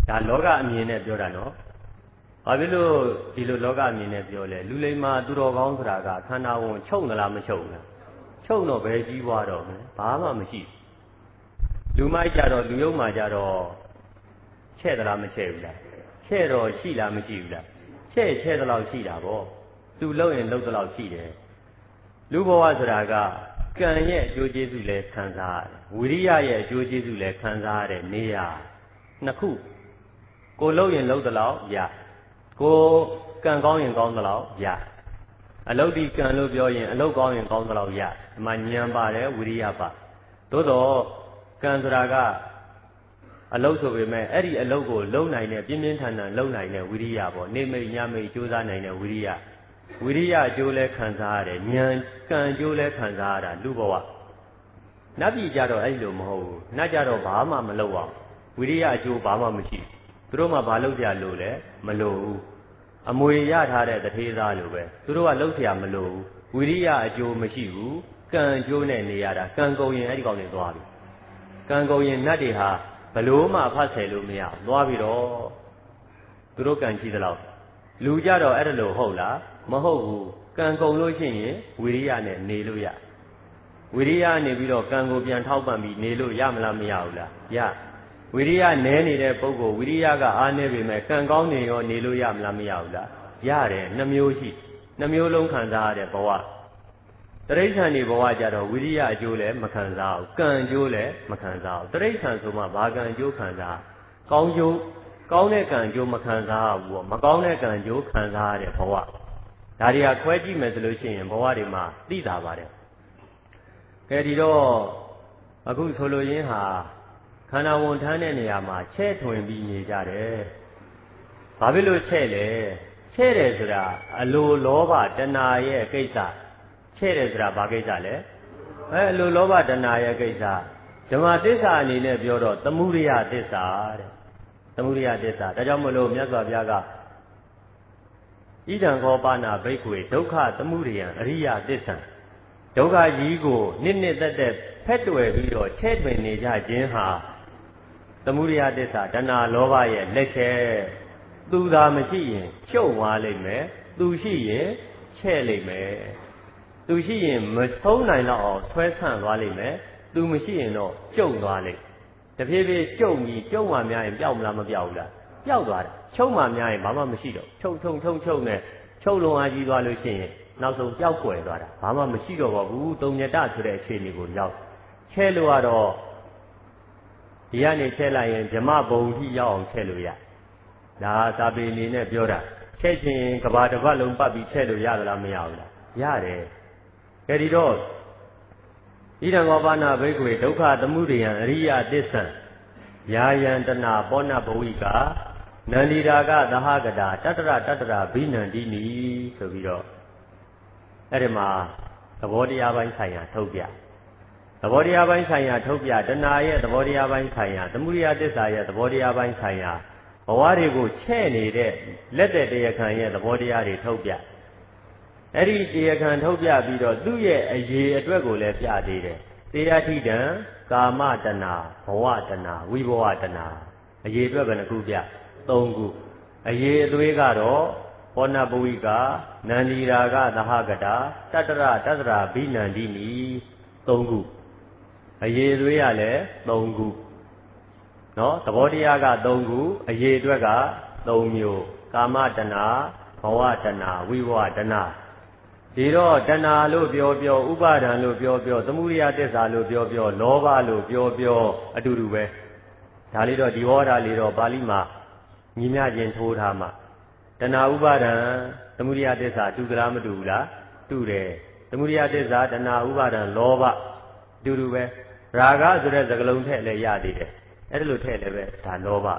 ဒါလောကအမြင်နဲ့ပြောတာနော်ဘာဖြစ်လို့ဒီလိုလောကအမြင်နဲ့ပြောလဲလူလိမ္မာသူတော်ကောင်းဆိုတာကခန္ဓာဝင်ချုပ်သလားမချုပ်ဘူးလားချုပ်တော့ဘယ်ကြီးပွားတော့မလဲဘာမှမရှိလူမိုက်ကြတော့လူယုံမှကြတော့ချဲ့သလားမချဲ့ဘူးလားချဲ့တော့ရှိလားမရှိဘူးလားချဲ့ချဲ့တဲ့လောက်ရှိတာပေါ့သူလှုပ်ရင်လှုပ်တဲ့လောက်ရှိတယ်လူဘဝဆိုတာကကံရဲ့အကျိုးကျေးဇူးလည်းခံစားရတယ်ဝိရိယရဲ့အကျိုးကျေးဇူးလည်းခံစားရတဲ့နေရာနှစ်ခုကိုလှုပ်ရင်လှုပ်တဲ့လောက်ရကိုကံကောင်းရင်ကောင်းတဲ့လောက်ရအလုတ်ဒီကံလို့ပြောရင်အလုတ်ကောင်းရင်ကောင်းတဲ့လောက်ရဒီမှာဉာဏ်ပါတယ်ဝိရိယပါသို့တော့ကံဆိုတာကအလုတ်ဆိုပေမဲ့အဲ့ဒီအလုတ်ကိုလုံနိုင်တဲ့ပြင်းပြင်းထန်ထန်လုံနိုင်တဲ့ဝိရိယပေါ့နေမိတ်ညမိတ်ကြိုးစားနိုင်တဲ့ဝိရိယဝိရိယအကျိုးလဲခံစားရတယ်ဉာဏ်ကံအကျိုးလဲခံစားရတာလူဘဝနတ်ပြည်ကြတော့အဲ့လိုမဟုတ်ဘူးနတ်ကြတော့ဘာမှမလုပ်အောင်ဝိရိယအကျိုးဘာမှမရှိသူတို့မှဘာလုပ်ကြလို့လဲမလို့ဘူးအမွေရထားတဲ့တထေးသားလိုပဲသူတို့ကလှုပ်เสียမလို့ဘူးဝိရိယအကျိုးမရှိဘူးကံအကျိုးနဲ့နေရတာကံကုန်ရင်အဲ့ဒီကောင်တွေသွားပြီကံကုန်ရင်နတ်တွေဟာဘလို့မှဖတ်ဆယ်လို့မရသွားပြီတော့သူတို့ကံရှိသလောက်လူကြတော့အဲ့ဒါလို့ဟုတ်လားမဟုတ်ဘူးကံကုန်လို့ရှိရင်ဝိရိယနဲ့နေလို့ရဝိရိယနေပြီးတော့ကံကိုပြန်ထောက်ပံ့ပြီးနေလို့ရမလားမရဘူးလားရဝိရိယနည်းနေတဲ့ပုဂ္ဂိုလ်ဝိရိယကအားနည်းပေမဲ့ကံကောင်းနေရောနေလို့ရမလားမရဘူးလားရတယ်နှမျိုးရှိနှမျိုးလုံးခံစားရတဲ့ဘဝတရိစ္ဆာန်ဒီဘဝကြတော့ဝိရိယအကျိုးလည်းမခံစားဘူးကံအကျိုးလည်းမခံစားဘူးတရိစ္ဆာန်ဆိုမှဘာကံအကျိုးခံစားကောင်းကျိုးကောင်းတဲ့ကံအကျိုးမခံစားဘူးပေါ့မကောင်းတဲ့ကံအကျိုးခံစားရတဲ့ဘဝဒါတွေကခွဲကြည့်မယ်ဆိုလို့ရှိရင်ဘဝတွေမှာသိတာပါတယ်ကဲဒီတော့အခုဆိုလိုရင်းဟာခန္ဓာဝန်ထမ်းတဲ့နေရာမှာချဲ့ထွင်ပြီးနေကြတယ်ဘာဖြစ်လို့ချဲ့လဲချဲ့တယ်ဆိုတာအလိုလောဘတဏှာရဲ့ကိစ္စချဲ့တယ်ဆိုတာဘာကိစ္စလဲအဲအလိုလောဘတဏှာရဲ့ကိစ္စဓမ္မသစ္စာအနေနဲ့ပြောတော့သမုဒယသစ္စာတဲ့သမုဒယသစ္စာဒါကြောင့်မလို့မြတ်စွာဘုရားကဣဒံခောပါဏဘိက္ခွေဒုက္ခသမုဒယံအရိယသစ္စာဒုက္ခကြီးကိုနှစ်နှစ်သက်သက်ဖက်တွယ်ပြီးတော့ချဲ့ထွင်နေကြခြင်းဟာသမုဒယသစ္စာတဏှာလောဘရဲ့လက်ချက်သူသာမရှိရင်ချုပ်သွားလိမ့်မယ်သူရှိရင်ချဲ့လိမ့်မယ်သူရှိရင်မဆုံးနိုင်တော့အောင်ဆွဲဆန့်သွားလိမ့်မယ်သူမရှိရင်တော့ကျုံသွားလိမ့်တဖြည်းဖြည်းကျုံပြီးကျုံမှများရင်ပျောက်မလားမပျောက်ဘူးလားပျောက်သွားတယ်ချုပ်မှများရင်ဘာမှမရှိတော့ချုပ်ထုံထုံချုပ်နဲ့ချုပ်လုံးအားကြီးသွားလို့ရှိရင်နောက်ဆုံးပျောက်ကွယ်သွားတာဘာမှမရှိတော့ပါဘူးတုံညတဆိုတဲ့အခြေအနေကိုရောက်ချဲ့လို့ကတော့ဒီကနေချဲ့လိုက်ရင်ဗြဟ္မဘုံကြီးရောက်အောင်ချဲ့လို့ရဒါသာပေအနေနဲ့ပြောတာချဲ့ခြင်းကဘာတစ်ပတ်လုံးပတ်ပြီးချဲ့လို့ရသလားမရဘူးလားရတယ်ကဲဒီတော့ဣဒံခောပါဏဘိက္ခွေဒုက္ခသမုဒယံအရိယသစ္ဆံယာယံတနာပောနဘဝိကာနန္ဒီရာကသဟကတာတတ္တရတတ္တရာဘိနန္တိနီဆိုပြီးတော့အဲ့ဒီမှာသဘောတရားပိုင်းဆိုင်ရာထုတ်ပြသဘောတရားပိုင်းဆိုင်ရာထုတ်ပြတဏှာရဲ့သဘောတရားပိုင်းဆိုင်ရာသမုဒယသစ္စာရဲ့သဘောတရားပိုင်းဆိုင်ရာဘဝတွေကိုချဲ့နေတဲ့လက်တဲ့တရားခံရဲ့သဘောတရားတွေထုတ်ပြအဲ့ဒီတရားခံထုတ်ပြပြီးတော့သူ့ရဲ့အရေးအတွက်ကိုလည်းပြသေးတယ်တရားထိတံကာမတဏှာဘဝတဏှာဝိဘဝတဏှာအရေးအတွက်ဘယ်နှခုပြသုံးခုအရေးအသွေးကတော့ပောနဘဝိကာနန္ဒီရာဂသဟကတာတတ္တရတတ္တရာဘိနန္တိနီသုံးခုအရေးအသွေးကလည်းသုံးခုနော်သဘောတရားကသုံးခုအရေးအတွက်ကသုံးမျိုးကာမတဏှာဘဝတဏှာဝိဘဝတဏှာဒီတော့တဏှာလို့ပြောပြောဥပါဒံလို့ပြောပြောသမုဒယသစ္စာလို့ပြောပြောလောဘလို့ပြောပြောအတူတူပဲဒါလေးတော့ဒီဟောတာလေးတော့ပါဠိမှာညီမျှခြင်းထိုးထားမှာတဏှာဥပါဒံသမုဒယသစ္စာတူသလားမတူဘူးလားတူတယ်သမုဒယသစ္စာတဏှာဥပါဒံလောဘအတူတူပဲရာဂဆိုတဲ့စကားလုံးထည့်လည်းရသေးတယ်အဲ့ဒါလိုထည့်လည်းပဲဒါလောဘ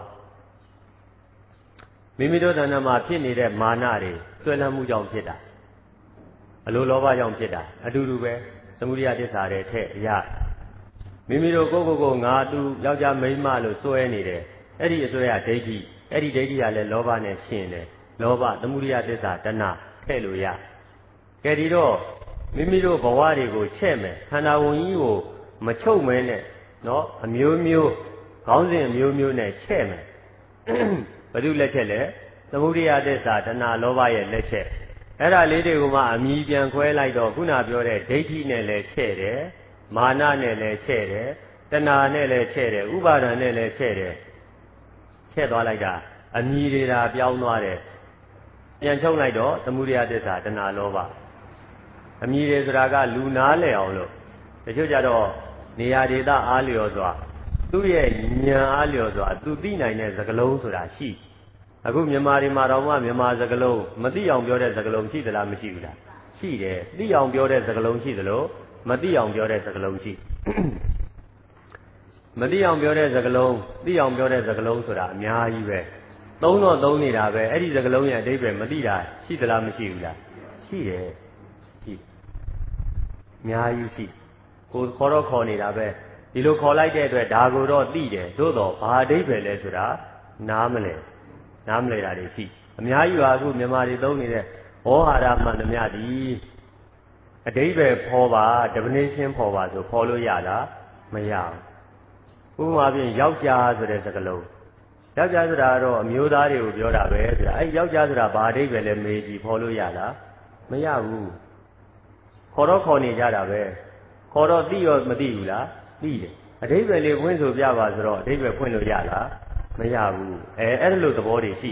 မိမိတို့တဏ္ဍာမှာဖြစ်နေတဲ့မာနတွေဆွဲလန်းမှုကြောင့်ဖြစ်တာအလိုလောဘကြောင့်ဖြစ်တာအတူတူပဲသမုဒယသစ္စာတွေထည့်ရမိမိတို့ကိုယ့်ကိုယ်ကိုငါသူယောက်ျားမိန်းမလို့စွဲနေတယ်အဲ့ဒီအစွဲကဒိဋ္ဌိအဲ့ဒီဒိဋ္ဌိကလည်းလောဘနဲ့ရှင်တယ်လောဘသမုဒယသစ္စာတဏှာထည့်လို့ရကဲဒီတော့မိမိတို့ဘဝတွေကိုချဲ့မယ်ခန္ဓာဝင်ကြီးကိုမချုပ်မဲနဲ့နော်အမျိုးမျိုးခေါင်းစဉ်အမျိုးမျိုးနဲ့ချဲ့မယ်ဘဒုလက်ချက်လဲသမုဒိယသစ္စာတဏှာလောဘရဲ့လက်ချက်အဲ့ဒါလေးတွေကိုမှအမြည်ပြန်ခွဲလိုက်တော့ခုနပြောတဲ့ဒိဋ္ဌိနဲ့လည်းချဲ့တယ်မာနနဲ့လည်းချဲ့တယ်တဏှာနဲ့လည်းချဲ့တယ်ဥပါဒံနဲ့လည်းချဲ့တယ်ချဲ့သွားလိုက်တာအမြည်တွေဒါပြောင်းသွားတယ်ပြန်ချုပ်လိုက်တော့သမုဒိယသစ္စာတဏှာလောဘအမြည်တွေဆိုတာကလူနာလဲအောင်လို့တချို့ကြတော့နေရာဒေသအားလျော်စွာသူ့ရဲ့ဉာဏ်အားလျော်စွာသူသိနိုင်တဲ့စကားလုံးဆိုတာရှိအခုမြန်မာတွေမှာတော့မှမြန်မာစကားလုံးမသိအောင်ပြောတဲ့စကားလုံးရှိသလားမရှိဘူးလားရှိတယ်သိအောင်ပြောတဲ့စကားလုံးရှိသလိုမသိအောင်ပြောတဲ့စကားလုံးရှိမသိအောင်ပြောတဲ့စကားလုံးသိအောင်ပြောတဲ့စကားလုံးဆိုတာအများကြီးပဲသုံးတော့သုံးနေတာပဲအဲ့ဒီစကားလုံးရဲ့အဓိပ္ပာယ်မသိတာရှိသလားမရှိဘူးလားရှိတယ်ရှိအများကြီးရှိကိုခေါ်တော့ခေါ်နေတာပဲဒီလိုခေါ်လိုက်တဲ့အတွက်ဒါကိုတော့သိတယ်သို့တော့ဘာအဓိပ္ပာယ်လဲဆိုတာနားမလဲနားမလဲတာတွေရှိအများကြီးပါအခုမြန်မာတွေသုံးနေတဲ့ဟောဟာရမှန်သမျှဒီအဓိပ္ပာယ်ဖော်ပါ definition ဖော်ပါဆိုဖော်လို့ရလားမရဘူးဥပမာဖြင့်ယောက်ျားဆိုတဲ့စကားလုံးယောက်ျားဆိုတာတော့အမျိုးသားတွေကိုပြောတာပဲဆိုတာအဲယောက်ျားဆိုတာဘာအဓိပ္ပာယ်လဲမေးကြည့်ဖော်လို့ရလားမရဘူးခေါ်တော့ခေါ်နေကြတာပဲခေါ်တော့သိရောမသိဘူးလားသိတယ်အဓိပ္ပာယ်လေးဖွင့်ဆိုပြပါဆိုတော့အဓိပ္ပာယ်ဖွင့်လို့ရလားမရဘူးအဲအဲ့လိုသဘောတွေရှိ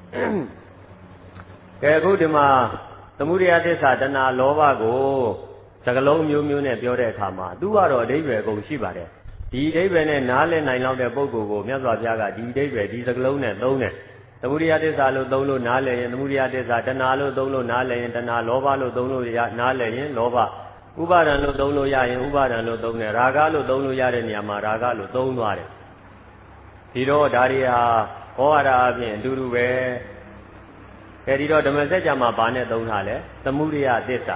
ကဲအခုဒီမှာသမုဒိယသစ္စာတဏှာလောဘကိုစကလုံးမျိုးမျိုးနဲ့ပြောတဲ့အခါမှာသူကတော့အဓိပ္ပာယ်အကုန်ရှိပါတယ်ဒီအဓိပ္ပာယ်နဲ့နားလည်နိုင်လောက်တဲ့ပုဂ္ဂိုလ်ကိုမြတ်စွာဘုရားကဒီအဓိပ္ပာယ်ဒီစကလုံးနဲ့သုံးတယ်သမုဒိယသစ္စာလို့သုံးလို့နားလည်ရင်သမုဒိယသစ္စာတဏှာလို့သုံးလို့နားလည်ရင်တဏှာလောဘလို့သုံးလို့နားလည်ရင်လောဘဥပါဒံလို့သုံးလို့ရရင်ဥပါဒံလို့သုံးတယ်ရာဂလို့သုံးလို့ရတဲ့နေရာမှာရာဂလို့သုံးသွားတယ်ဒီတော့ဒါတွေဟာဟောရတာအပြင်အတူတူပဲအဲဒီတော့ဓမ္မစကြာမှာဘာနဲ့သုံးတာလဲသမုဒိယသစ္စာ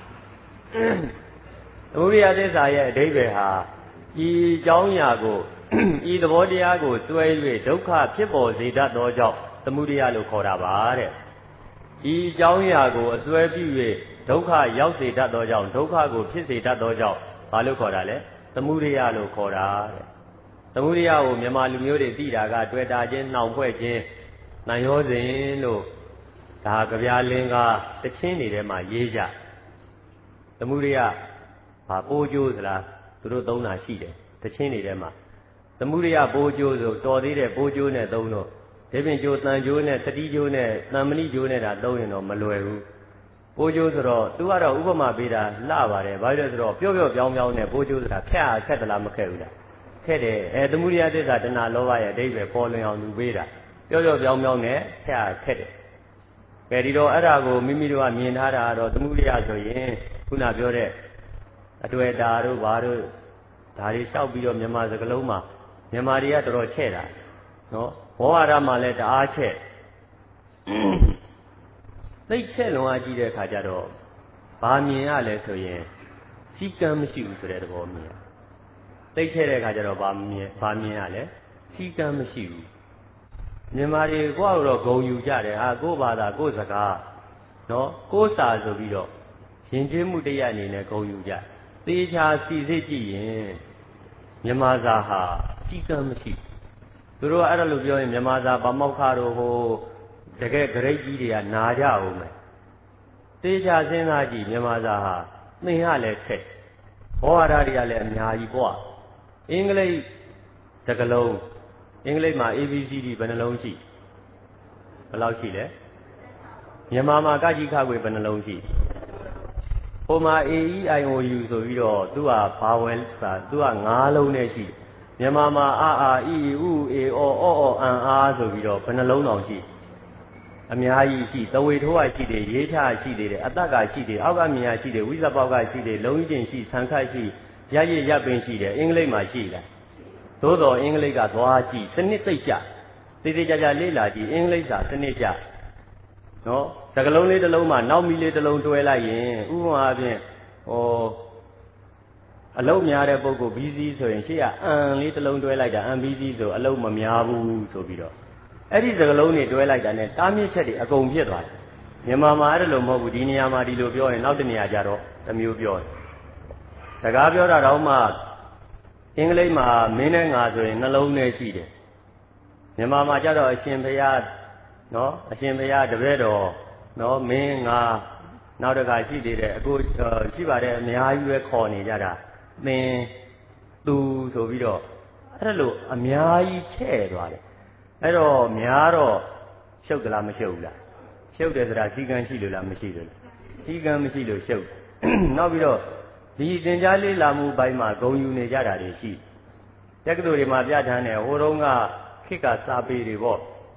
သမုဒိယသစ္စာရဲ့အဓိပ္ပာယ်ဟာဤအကြောင်းအရာကိုဤသဘောတရားကိုစွဲ၍ဒုက္ခဖြစ်ပေါ်စေတတ်သောကြောင့်သမုဒိယလို့ခေါ်တာပါတဲ့ဤအကြောင်းအရာကိုအစွဲပြု၍ဒုက္ခရောက်စေတတ်သောကြောင့်ဒုက္ခကိုဖြစ်စေတတ်သောကြောင့်ဘာလို့ခေါ်တာလဲသမုဒိယလို့ခေါ်တာတဲ့သမုဒိယကိုမြန်မာလူမျိုးတွေသိတာကတွေ့တာချင်းနှောင်ဖွဲ့ခြင်းနှံရောစဉ်လို့ဒါကြပြားလင်းကတချင်းတွေထဲမှာရေးကြသမုဒိယဘာပိုးကျိုးသလားသူတို့သုံးတာရှိတယ်တချင်းတွေထဲမှာသမုဒိယပိုးကျိုးဆိုတော်သေးတဲ့ပိုးကျိုးနဲ့သုံးတော့ဒီပြင်ကျိုးတန်ကျိုးနဲ့သတိကျိုးနဲ့တန်မဏိကျိုးနဲ့ဒါသုံးရင်တော့မလွယ်ဘူးပိုးကျိုးဆိုတော့သူကတော့ဥပမာပေးတာလှပါတယ်ဘာလို့လဲဆိုတော့ပျော့ပျော့ပြောင်းပြောင်းနဲ့ပိုးကျိုးဆိုတာဖြတ်ခက်သလားမခက်ဘူးလားခက်တယ်အဲသမုဒိယသစ္စာတဏှာလောဘရဲ့အဓိပ္ပာယ်ပေါ်လွင်အောင်လူပေးတာပျော့ပျော့ပြောင်းပြောင်းနဲ့ဖြတ်ခက်တယ်ကဲဒီတော့အဲ့ဒါကိုမိမိတို့ကမြင်ထားတာတော့သမုဒိယဆိုရင်ခုနပြောတဲ့အတွေ့အတာတို့ဘာတို့ဒါတွေလျှောက်ပြီးတော့မြန်မာစကားလုံးမှာမြန်မာတွေကတော်တော်ချဲ့တာနော်ဘောဝါဒမှာလည်းတအားချဲ့သိချဲ့လွန်အားကြီးတဲ့အခါကျတော့ဘာမြင်ရလဲဆိုရင်စီကံမရှိဘူးဆိုတဲ့သဘောမြင်သိချဲ့တဲ့အခါကျတော့ဘာမြင်ဘာမြင်ရလဲစီကံမရှိဘူးမြန်မာတွေကိုကတော့ဂုံယူကြတယ်ဟာကိုယ့်ဘာသာကိုယ့်စကားနော်ကိုယ့်စာဆိုပြီးတော့ရင်ကျေးမှုတရားအနေနဲ့ဂုံယူကြသေချာစီစစ်ကြည့်ရင်မြန်မာစာဟာစီကံမရှိသူတို့ကအဲ့ဒါလို့ပြောရင်မြန်မာစာဗမောက္ခတို့ဟိုတကယ်ဂရိတ်ကြီးတွေကနာကြအောင်မယ်သေချာစဉ်းစားကြည့်မြန်မာစာဟာသင်ရလဲခက်ဘောဝါဒတွေကလည်းအများကြီးပေါ့အင်္ဂလိပ်စကားလုံးအင်္ဂလိပ်မှာ A B C D ဘယ်နှလုံးရှိဘယ်လောက်ရှိလဲမြန်မာမှာကကြီးခခွေဘယ်နှလုံးရှိဟိုမှာ A E I O U ဆိုပြီးတော့သူကဘာဝဲစာသူကငါးလုံးနဲ့ရှိမြန်မာမှာအာအာအီဥအေအောအောအောအန်အားဆိုပြီးတော့ဘယ်နှလုံးတောင်ရှိအများကြီးရှိသဝေထိုးကရှိတယ်ရေးချရှိတယ်အတ္တကရှိတယ်အောက်ကမြင်ရရှိတယ်ဝိဇ္ဇပေါက်ကရှိတယ်လုံးကြီးတင်ရှိဆံခတ်ရှိရရရပင်ရှိတယ်အင်္ဂလိပ်မှာရှိလားသို့တော်အင်္ဂလိပ်ကသွားကြည့်စနစ်သိပ်ကြသေသေးချာချာလေ့လာကြည့်အင်္ဂလိပ်စာစနစ်ကြနော်စကလုံးလေးတစ်လုံးမှာနောက်မီလေးတစ်လုံးတွဲလိုက်ရင်ဥပမာအပြင်ဟောအလုံးများတဲ့ပုဂ္ဂိုလ် busy ဆိုရင်ရှေ့ကအန်လေးတစ်လုံးတွဲလိုက်တာ unbusy ဆိုအလုံးမများဘူးဆိုပြီးတော့အဲ့ဒီစကလုံးတွေတွဲလိုက်တာနဲ့တားမြစ်ချက်တွေအကုန်ဖြစ်သွားတယ်မြန်မာမှာအဲ့လိုမဟုတ်ဘူးဒီနေရာမှာဒီလိုပြောရင်နောက်တစ်နေရာကျတော့တစ်မျိုးပြောတယ်စကားပြောတာတော့မှအင်္ဂလိပ်မှာမင်းနဲ့ငါဆိုရင်နှလုံးနဲ့ရှိတယ်မြန်မာမှာကြတော့အရှင်ဘုရားနော်အရှင်ဘုရားတပည့်တော်နော်မင်းငါနောက်တခါရှိသေးတယ်အခုရှိပါတယ်အများကြီးပဲခေါ်နေကြတာသင်သူဆိုပြီးတော့အဲ့လိုအများကြီးချဲ့သွားတယ်အဲ့တော့များတော့ရှုပ်သလားမရှုပ်ဘူးလားရှုပ်တယ်ဆိုတာစီကံရှိလို့လားမရှိလို့လားစီကံမရှိလို့ရှုပ်နောက်ပြီးတော့ဒီသင်ကြားလေးလာမှုဘိုင်းမှာဂုံယူနေကြတာတွေရှိတက္ကသိုလ်တွေမှာပြဋ္ဌာန်းတယ်ဟိုတုန်းကခေတ်ကစာပေတွေပေါ့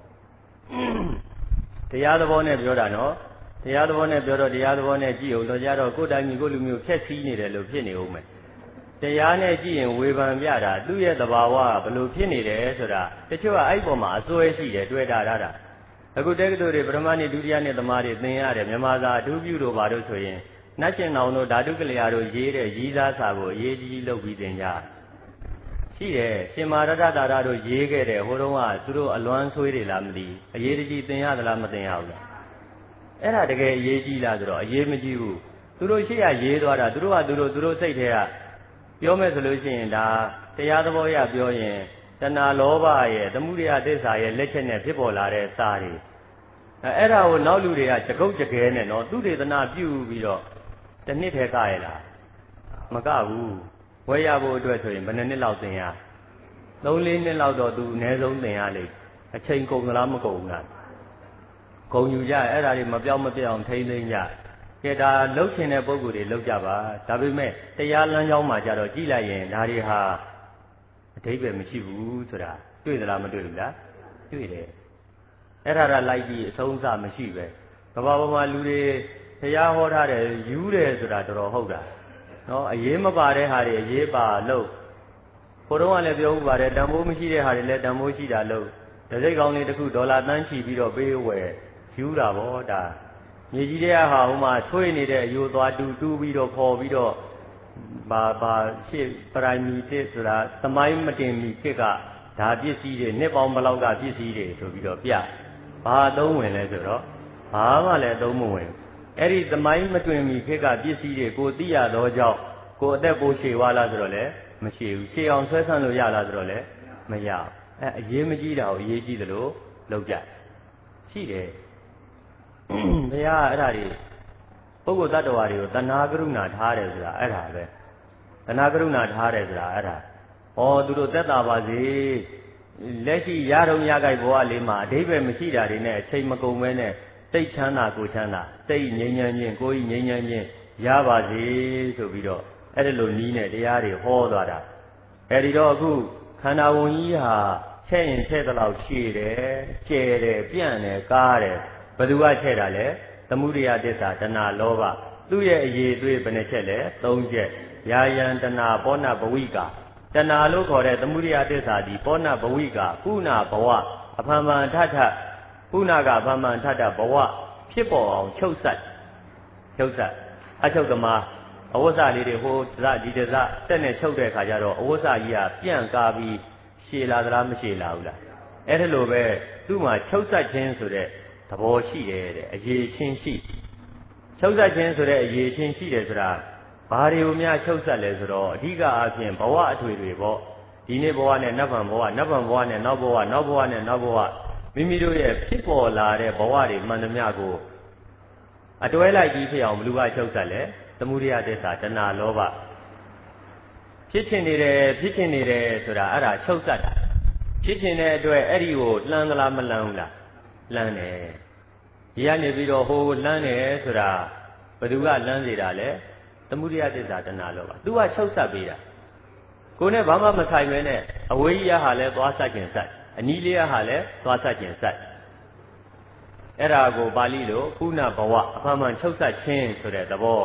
တရားသဘောနဲ့ပြောတာနော်တရားသဘောနဲ့ပြောတော့တရားသဘောနဲ့ကြည့်အောင်တော့ကြတော့ကိုယ်တိုင်ကြီးကိုလူမျိုးဖြက်စီးနေတယ်လို့ဖြစ်နေဦးမယ်တရားနဲ့ကြည့်ရင်ဝေဖန်ပြတာသူ့ရဲ့သဘာဝကဘလို့ဖြစ်နေတယ်ဆိုတာတချို့ကအဲ့ပေါ်မှာအစွဲရှိတယ်တွေ့တာတာအခုတက္ကသိုလ်တွေပထမနှစ်ဒုတိယနှစ်သမားတွေသင်ရတယ်မြန်မာစာအထူးပြုလို့ပါလို့ဆိုရင်နတ်ရှင်တော်တို့ဓာတုကလျာတို့ရေးတဲ့ရေးသားစာကိုအရေးကြီးလုပ်ပြီးသင်ကြရှိတယ်ရှင်မာရတ္တတာရတို့ရေးခဲ့တယ်ဟိုတုန်းကသူတို့အလွမ်းဆွေးတယ်လားမသိအရေးတကြီးသင်ရသလားမသင်ရဘူးလားအဲ့ဒါတကယ်အရေးကြီးလားဆိုတော့အရေးမကြီးဘူးသူတို့ရှိရရေးသွားတာသူတို့ကသူတို့သူတို့စိတ်ထဲကပြောမယ်ဆိုလို့ရှိရင်ဒါတရားသဘောရပြောရင်တဏှာလောဘရဲ့သမုဒယသစ္စာရဲ့လက်ချက်နဲ့ဖြစ်ပေါ်လာတဲ့စာတွေအဲ့ဒါကိုနောက်လူတွေကကြကုတ်ကြခဲနဲ့နော်သူတေသနာပြုပြီးတော့တစ်နှစ်ထဲကရလားမကဘူးဝဲရဖို့အတွက်ဆိုရင်ဘယ်နှစ်နှစ်လောက်သင်ရသုံးလေးနှစ်လောက်တော့သူအနည်းဆုံးသင်ရလိမ့်အချိန်ကုန်သလားမကုန်ဘူးလားကုန်ယူကြအဲ့ဒါတွေမပြောင်းမပြောင်းထိမ့်သိမ့်ကြကဲဒါလှုပ်ချင်တဲ့ပုံကိုယ်တွေလှုပ်ကြပါဒါပေမဲ့တရားလမ်းကြောင်းမှာကြတော့ကြည့်လိုက်ရင်ဒါတွေဟာအဓိပ္ပာယ်မရှိဘူးဆိုတာတွေ့သလားမတွေ့ဘူးလားတွေ့တယ်အဲ့ဒါကလိုက်ကြည့်အဆုံးအစမရှိပဲကဘာပေါ်မှာလူတွေတရားဟောထားတယ်ယူတယ်ဆိုတာတော်တော်ဟုတ်တာနော်အရေးမပါတဲ့ဟာတွေအရေးပါလို့ကိုတော့ကလည်းပြောဥပါတယ်တန်ဖိုးမရှိတဲ့ဟာတွေလည်းတန်ဖိုးရှိတာလို့တစိတ်ကောင်းလေးတစ်ခုဒေါ်လာတန်းချီပြီးတော့ပေးဝယ်ယူတာဗောဒါမြေကြီးတဲ့ဟာဟိုမှာဆွေးနေတဲ့အယိုသွားတူတူပြီးတော့ခေါ်ပြီးတော့ဘာဘာရှေ့ပရိုင်မီတစ်ဆိုတာသမိုင်းမတင်မီခေတ်ကဒါပစ္စည်းတွေနှစ်ပေါင်းဘလောက်ကပစ္စည်းတွေဆိုပြီးတော့ပြဘာသုံးဝင်လဲဆိုတော့ဘာမှလည်းသုံးမဝင်အဲ့ဒီသမိုင်းမတွင်မီခေတ်ကပစ္စည်းတွေကိုသိရသောကြောင့်ကိုအသက်ပိုရှည်သွားလားဆိုတော့လည်းမရှိဘူးရှည်အောင်ဆွဲဆန့်လို့ရလားဆိုတော့လည်းမရအဲအရေးမကြီးတာကိုအရေးကြီးသလိုလုပ်ကြရှိတယ်ဘုရားအဲ့ဒါတွေပုဂ္ဂိုလ်တ attva တွေကိုတဏှာကရုဏာထားတယ်ဆိုတာအဲ့ဒါပဲတဏှာကရုဏာထားတယ်ဆိုတာအဲ့ဒါဩသူတို့သက်သာပါစေလက်ရှိရတော့ရကြိုက်ဘဝလေးမှာအဓိပ္ပာယ်မရှိတာတွေနဲ့အချိန်မကုန်မဲနဲ့စိတ်ချမ်းသာကိုချမ်းသာစိတ်ငြိမ်းချမ်းခြင်းကိုယ်ကြီးငြိမ်းချမ်းခြင်းရပါစေဆိုပြီးတော့အဲ့ဒီလိုနီးနဲ့တရားတွေဟောသွားတာအဲ့ဒီတော့အခုခန္ဓာဝင်ကြီးဟာချဲ့ရင်ချဲ့တဲ့လောက်ရှည်တယ်ကျဲတယ်ပြန့်တယ်ကားတယ်ဘယ်သူကချဲ့တာလဲသမုဒယသစ္စာတဏှာလောဘသူ့ရဲ့အရေးသွေးဘယ်နှချက်လဲသုံးချက်ယာယံတဏှာပောနဘဝိကာတဏှာလို့ခေါ်တဲ့သမုဒယသစ္စာဒီပောနဘဝိကာပုဏဘဝအဖန်ဖန်ထထပုဏကအဖန်ဖန်ထထဘဝဖြစ်ပေါ်အောင်ချုပ်ဆက်ချုပ်ဆက်အချုပ်သမားအဝတ်စားလေးတွေဟိုဇဒီတဇတက်နဲ့ချုပ်တဲ့ခါကျတော့အဝတ်စားကြီးကပြန့်ကားပြီးရှည်လာသလားမရှည်လာဘူးလားအဲ့ဒါလိုပဲသူ့မှာချုပ်ဆက်ခြင်းဆိုတဲ့သဘောရှိတယ်တဲ့အရေးချင်းရှိချုပ်ဆက်ခြင်းဆိုတဲ့အရေးချင်းရှိတယ်ဆိုတာဘာတွေကိုများချုပ်ဆက်လဲဆိုတော့အဓိကအားဖြင့်ဘဝအထွေတွေပေါ့ဒီနေ့ဘဝနဲ့နတ်ဗံဘဝနတ်ဗံဘဝနဲ့နောက်ဘဝနောက်ဘဝနဲ့နောက်ဘဝမိမိတို့ရဲ့ဖြစ်ပေါ်လာတဲ့ဘဝတွေမှန်သမျှကိုအတွဲလိုက်ပြီးဖြစ်အောင်ဘလူကချုပ်ဆက်လဲသမုဒယသစ္စာတဏှာလောဘဖြစ်ချင်နေတယ်ဖြစ်ချင်နေတယ်ဆိုတာအဲ့ဒါချုပ်ဆက်တာဖြစ်ချင်တဲ့အတွက်အဲ့ဒီကိုလှမ်းသလားမလှမ်းဘူးလားလှမ်းတယ်ဒီကနေပြီးတော့ဟိုလှမ်းတယ်ဆိုတာဘယ်သူကလှမ်းစေတာလဲသမုဒယသစ္စာတဏှာလောဘသူကချုပ်ဆက်ပေးတာကိုယ်နဲ့ဘာမှမဆိုင်ပဲနဲ့အဝေးကြီးဟာလည်းသွားဆက်ကျင်ဆက်အနီးလေးဟာလည်းသွားဆက်ကျင်ဆက်အဲ့ဒါကိုပါဠိလိုကုဏဘဝအဖန်မှန်ချုပ်ဆက်ခြင်းဆိုတဲ့သဘော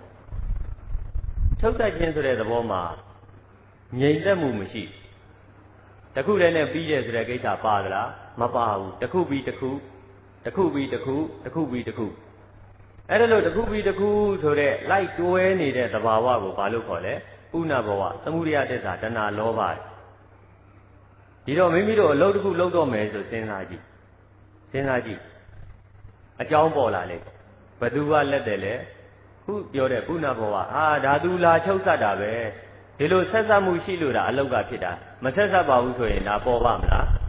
ချုပ်ဆက်ခြင်းဆိုတဲ့သဘောမှာငြိမ်သက်မှုမရှိတခုတည်းနဲ့ပြီးတယ်ဆိုတဲ့ကိစ္စပါသလားမပါဘူးတခုပြီးတခုတခုပြီးတခုတခုပြီးတခုအဲ့ဒါလို့တခုပြီးတခုဆိုတဲ့လိုက်တွဲနေတဲ့သဘာဝကိုဘာလို့ခေါ်လဲဥဏဘဝသမုဒယသစ္စာတဏှာလောဘဒီတော့မိမိတို့အလုပ်တစ်ခုလုပ်တော့မယ်ဆိုစဉ်းစားကြည့်စဉ်းစားကြည့်အကြောင်းပေါ်လာလေဘသူကလက်တယ်လဲခုပြောတဲ့ဥဏဘဝဟာဓာတုလာချုပ်ဆက်တာပဲဒီလိုဆက်ဆက်မှုရှိလို့ဒါအလောက်ကဖြစ်တာမဆက်ဆက်ပါဘူးဆိုရင်ဒါပေါ်ပါမလားဒီ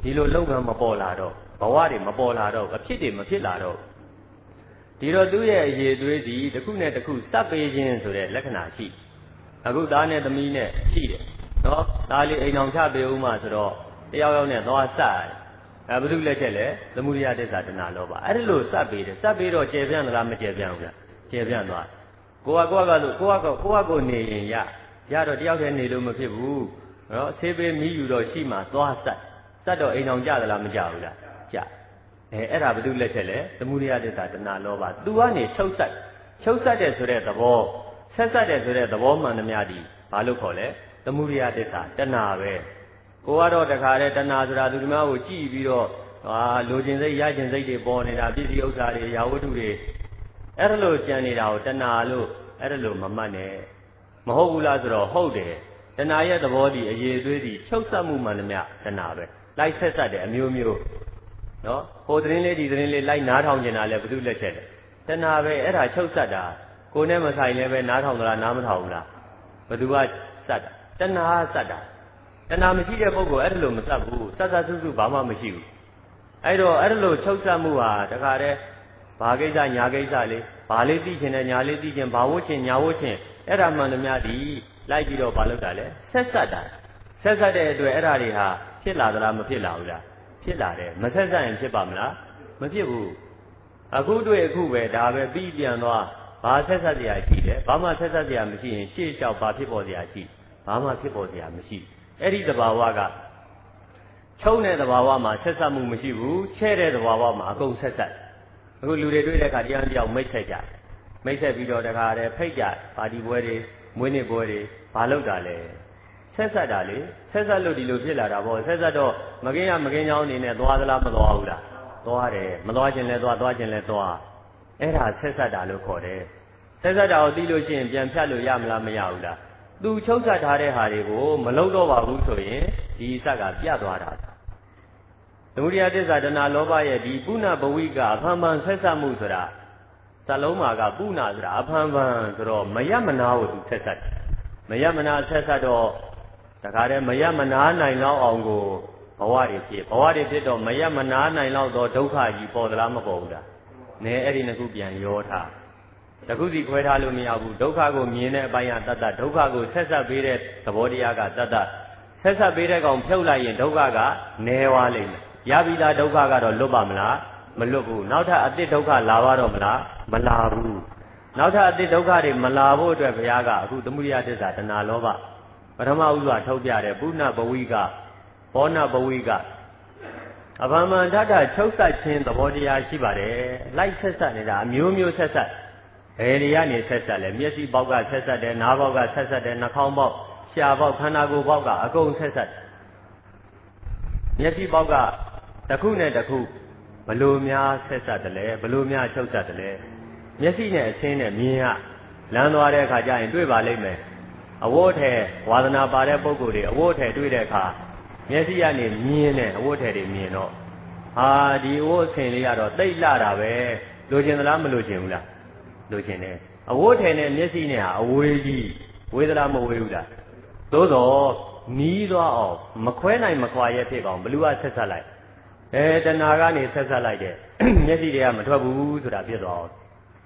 ဒီလိုလုံကမပေါ်လာတော့ဘဝတွေမပေါ်လာတော့အဖြစ်တွေမဖြစ်လာတော့ဒီတော့သူ့ရဲ့အရေးသွေးစီတစ်ခုနဲ့တစ်ခုစပ်ပေးခြင်းဆိုတဲ့လက္ခဏာရှိအခုသားနဲ့သမီးနဲ့ရှိတယ်နော်သားလေးအိမ်အောင်ချပေးဦးမှဆိုတော့တယောက်ယောက်နဲ့သွားစပ်အဲဘုသူလက်ချက်လဲသမုဒိယသစ္စာတဏှာလောဘအဲ့ဒီလိုစပ်ပေးတယ်စပ်ပေးတော့ကျေပြန့်သလားမကျေပြန့်ဘူးလားကျေပြန့်သွားကိုကကိုကကလို့ကိုကကိုကိုကကိုနေရင်ရရတော့တယောက်တည်းနေလို့မဖြစ်ဘူးနော်ဆေးပေးမီးယူတော့ရှိမှသွားစပ်စပ်တော့အိမ်အောင်ကြသလားမကြဘူးလားကြအဲအဲ့ဒါဘုသူလက်ချက်လဲသမုဒိယသစ္စာတဏှာလောဘသူကနေချုပ်ဆက်ချုပ်ဆက်တယ်ဆိုတဲ့သဘောဆက်ဆက်တယ်ဆိုတဲ့သဘောမှန်သမျှဒီဘာလို့ခေါ်လဲသမုဒိယသစ္စာတဏှာပဲကိုကတော့တခါတည်းတဏှာဆိုတာသူဒီမှာကိုကြည့်ပြီးတော့ဟာလိုချင်စိတ်ရချင်စိတ်တွေပေါ်နေတာပစ္စည်းဥစ္စာတွေရာဝတ္ထုတွေအဲ့ဒါလို့ကြံနေတာကိုတဏှာလို့အဲ့ဒါလို့မမှတ်နဲ့မဟုတ်ဘူးလားဆိုတော့ဟုတ်တယ်တဏှာရဲ့သဘောဒီအရေးသွေးဒီချုပ်ဆက်မှုမှန်သမျှတဏှာပဲလိုက်ဆက်ဆက်တယ်အမျိုးမျိုးနော်ဟိုသတင်းလေးဒီသတင်းလေးလိုက်နားထောင်နေတာလဲဘု து လက်ချက်တယ်တဏှာပဲအဲ့ဒါချုပ်ဆက်တာကိုယ်နဲ့မဆိုင်လည်းပဲနားထောင်သလားနားမထောင်ဘူးလားဘသူကစက်တာတဏှာစက်တာတဏှာမရှိတဲ့ပုဂ္ဂိုလ်အဲ့ဒါလို့မစက်ဘူးစက်စက်ဆုပ်ဆုပ်ဘာမှမရှိဘူးအဲ့တော့အဲ့ဒါလို့ချုပ်ဆက်မှုဟာတခါတည်းဘာကိစ္စညာကိစ္စလေးဘာလေးသိချင်တယ်ညာလေးသိချင်ဘာဝှချင်ညာဝှချင်အဲ့ဒါမှန်သမျှဒီလိုက်ပြီးတော့ဘာလုပ်တာလဲဆက်ဆက်တာဆက်ဆက်တဲ့အတွက်အဲ့ဒါတွေဟာဖြစ်လာသလားမဖြစ်လာဘူးလားဖြစ်လာတယ်မဆက်ဆက်ရင်ဖြစ်ပါမလားမဖြစ်ဘူးအခုတွေ့အခုပဲဒါပဲပြီးပြန်သွားဘာဆက်ဆက်စရာရှိတယ်ဘာမှဆက်ဆက်စရာမရှိရင်ရှေ့လျှောက်ဘာဖြစ်ပေါ်စရာရှိဘာမှဖြစ်ပေါ်စရာမရှိအဲ့ဒီသဘာဝကချုံတဲ့သဘာဝမှာဆက်ဆက်မှုမရှိဘူးချဲ့တဲ့သဘာဝမှာအကုန်ဆက်ဆက်အခုလူတွေတွေ့တဲ့အခါတရားတရားမိတ်ဆက်ကြမိတ်ဆက်ပြီးတော့တခါတည်းဖိတ်ကြပါတီပွဲတွေမွေးနေ့ပွဲတွေဘာလုပ်တာလဲဆက်ဆက်တာလေဆက်ဆက်လို့ဒီလိုဖြစ်လာတာပေါ့ဆက်ဆက်တော့မကင်းရမကင်းကြောင်းအနေနဲ့သွားသလားမသွားဘူးလားသွားတယ်မသွားခြင်းလဲသွားသွားခြင်းလဲသွားအဲ့ဒါဆက်ဆက်တာလို့ခေါ်တယ်ဆက်ဆက်တာကိုသိလို့ရှိရင်ပြန်ဖြတ်လို့ရမလားမရဘူးလားသူချုပ်ဆက်ထားတဲ့ဟာတွေကိုမလုံးတော့ပါဘူးဆိုရင်ဒီစက်ကပြတ်သွားတာသမုဒိယသစ္စာတဏှာလောဘရဲ့ဒီပုဏ္ဏဘဝိကအဖန်ဖန်ဆက်ဆက်မှုဆိုတာစလုံးမှာကပုဏ္ဏဆိုတာအဖန်ဖန်ဆိုတော့မရမနာကိုသူဆက်ဆက်မရမနာဆက်ဆက်တော့တခါတည်းမရမနာနိုင်လောက်အောင်ကိုဘဝတွေဖြစ်ဘဝတွေဖြစ်တော့မရမနာနိုင်လောက်တော့ဒုက္ခကြီးပေါ်သလားမပေါ်ဘူးလားနဲအဲ့ဒီနှစ်ခုပြန်ရောထားတခုစီခွဲထားလို့မရဘူးဒုက္ခကိုမြင်တဲ့အပိုင်းကတတ်တတ်ဒုက္ခကိုဆက်ဆက်ပေးတဲ့သဘောတရားကတတ်တတ်ဆက်ဆက်ပေးတဲ့ကောင်ဖြုတ်လိုက်ရင်ဒုက္ခကနည်းသွားလိမ့်မယ်ရပြီးသားဒုက္ခကတော့လွတ်ပါမလားမလွတ်ဘူးနောက်ထပ်အတိတ်ဒုက္ခလာပါတော့မလားမလာဘူးနောက်ထပ်အတိတ်ဒုက္ခတွေမလာဖို့အတွက်ဘုရားကအခုသမုဒိယသစ္စာတဏှာလောဘပထမဥစွာထုတ်ပြတယ်ပုဏ္ဏဘဝိကဘောဏဘဝိကအဗမန္တတချုပ်ဆက်ခြင်းသဘောတရားရှိပါတယ်လိုက်ဆက်ဆက်နေတာအမျိုးမျိုးဆက်ဆက်ဘယ်နေရာနေဆက်ဆက်လဲမျက်စိပေါက်ကဆက်ဆက်တယ်နားပေါက်ကဆက်ဆက်တယ်နှာခေါင်းပေါက်ရှားပေါက်ခန္ဓာကိုယ်ပေါက်ကအကုန်ဆက်ဆက်မျက်စိပေါက်ကတစ်ခုနဲ့တစ်ခုဘလို့များဆက်ဆက်တယ်လဲဘလို့များချုပ်ဆက်တယ်လဲမျက်စိနဲ့အချင်းနဲ့မြင်ရလမ်းသွားတဲ့အခါကျရင်တွေ့ပါလိမ့်မယ်အဝတ်ထဲဝါသနာပါတဲ့ပုဂ္ဂိုလ်တွေအဝတ်ထဲတွေ့တဲ့အခါမျက်စိကနေမြင်တယ်အဝတ်ထဲတွေမြင်တော့ဟာဒီအဝတ်အဆင်လေးကတော့တိတ်လှတာပဲလိုချင်သလားမလိုချင်ဘူးလားလိုချင်တယ်အဝတ်ထဲနဲ့မျက်စိနဲ့ဟာအဝေးကြီးဝေးသလားမဝေးဘူးလားသို့တော့နီးသွားအောင်မခွဲနိုင်မခွာရဲဖြစ်အောင်ဘလူကဆက်ဆက်လိုက်အဲတဏှာကနေဆက်ဆက်လိုက်တဲ့မျက်စိတွေကမထွက်ဘူးဆိုတာဖြစ်သွားအောင်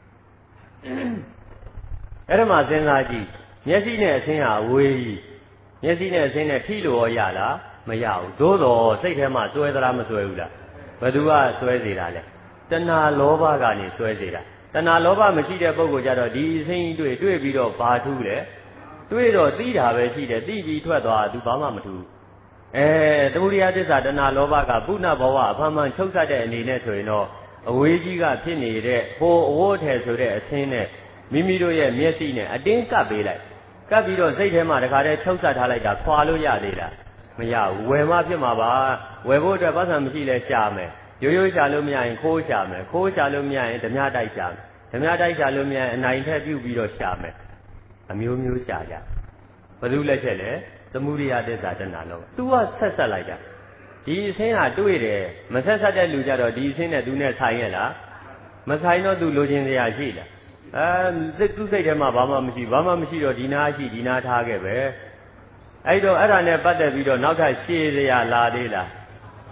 အဲ့ဒါမှစဉ်းစားကြည့်မျက်စိနဲ့အဆင်းဟာအဝေးကြီးမျက်စိနဲ့အဆင်းနဲ့ထိလို့ရလားမရဘူးသို့တော့စိတ်ထဲမှာစွဲသလားမစွဲဘူးလားဘယ်သူကစွဲစေတာလဲတဏှာလောဘကနေစွဲစေတာတဏှာလောဘမရှိတဲ့ပုဂ္ဂိုလ်ကြတော့ဒီအဆင်းကြီးတွေ့တွေ့ပြီးတော့ဘာထူးလဲတွေ့တော့သိတာပဲရှိတယ်သိပြီးထွက်သွားသူဘာမှမထူးအဲသမုဒိယသစ္စာတဏှာလောဘကပုဏ္ဏဘဝအဖန်ဖန်ချုပ်ဆက်တဲ့အနေနဲ့ဆိုရင်တော့အဝေးကြီးကဖြစ်နေတဲ့ဟိုအဝတ်ထဲဆိုတဲ့အဆင်းနဲ့မိမိတို့ရဲ့မျက်စိနဲ့အတင်းကပ်ပေးလိုက်ကပ်ပြီးတော့စိတ်ထဲမှာတခါတည်းချုပ်ဆက်ထားလိုက်တာခွာလို့ရသေးလားမရဘူးဝယ်မှဖြစ်မှာပါဝယ်ဖို့အတွက်ပတ်စံမရှိလဲရှာမယ်ရိုးရိုးရှာလို့မရရင်ခိုးရှာမယ်ခိုးရှာလို့မရရင်ဓမြတိုက်ရှာမယ်ဓမြတိုက်ရှာလို့မရရင်အနိုင်ထက်ပြုတ်ပြီးတော့ရှာမယ်အမျိုးမျိုးရှာကြဘယ်သူလက်ချက်လဲသမုဒိယသစ္စာတဏှာလောဘသူကဆက်ဆက်လိုက်တာဒီအဆင်းဟာတွေ့တယ်မဆက်ဆက်တဲ့လူကြတော့ဒီအဆင်းနဲ့သူနဲ့ဆိုင်ရလားမဆိုင်တော့သူလိုချင်စရာရှိလားအဲသူစိတ်ထဲမှာဘာမှမရှိဘာမှမရှိတော့ဒီနာရှိဒီနာထားခဲ့ပဲအဲ့တော့အဲ့ဒါနဲ့ပတ်သက်ပြီးတော့နောက်ထပ်ရှေ့စရာလာသေးလား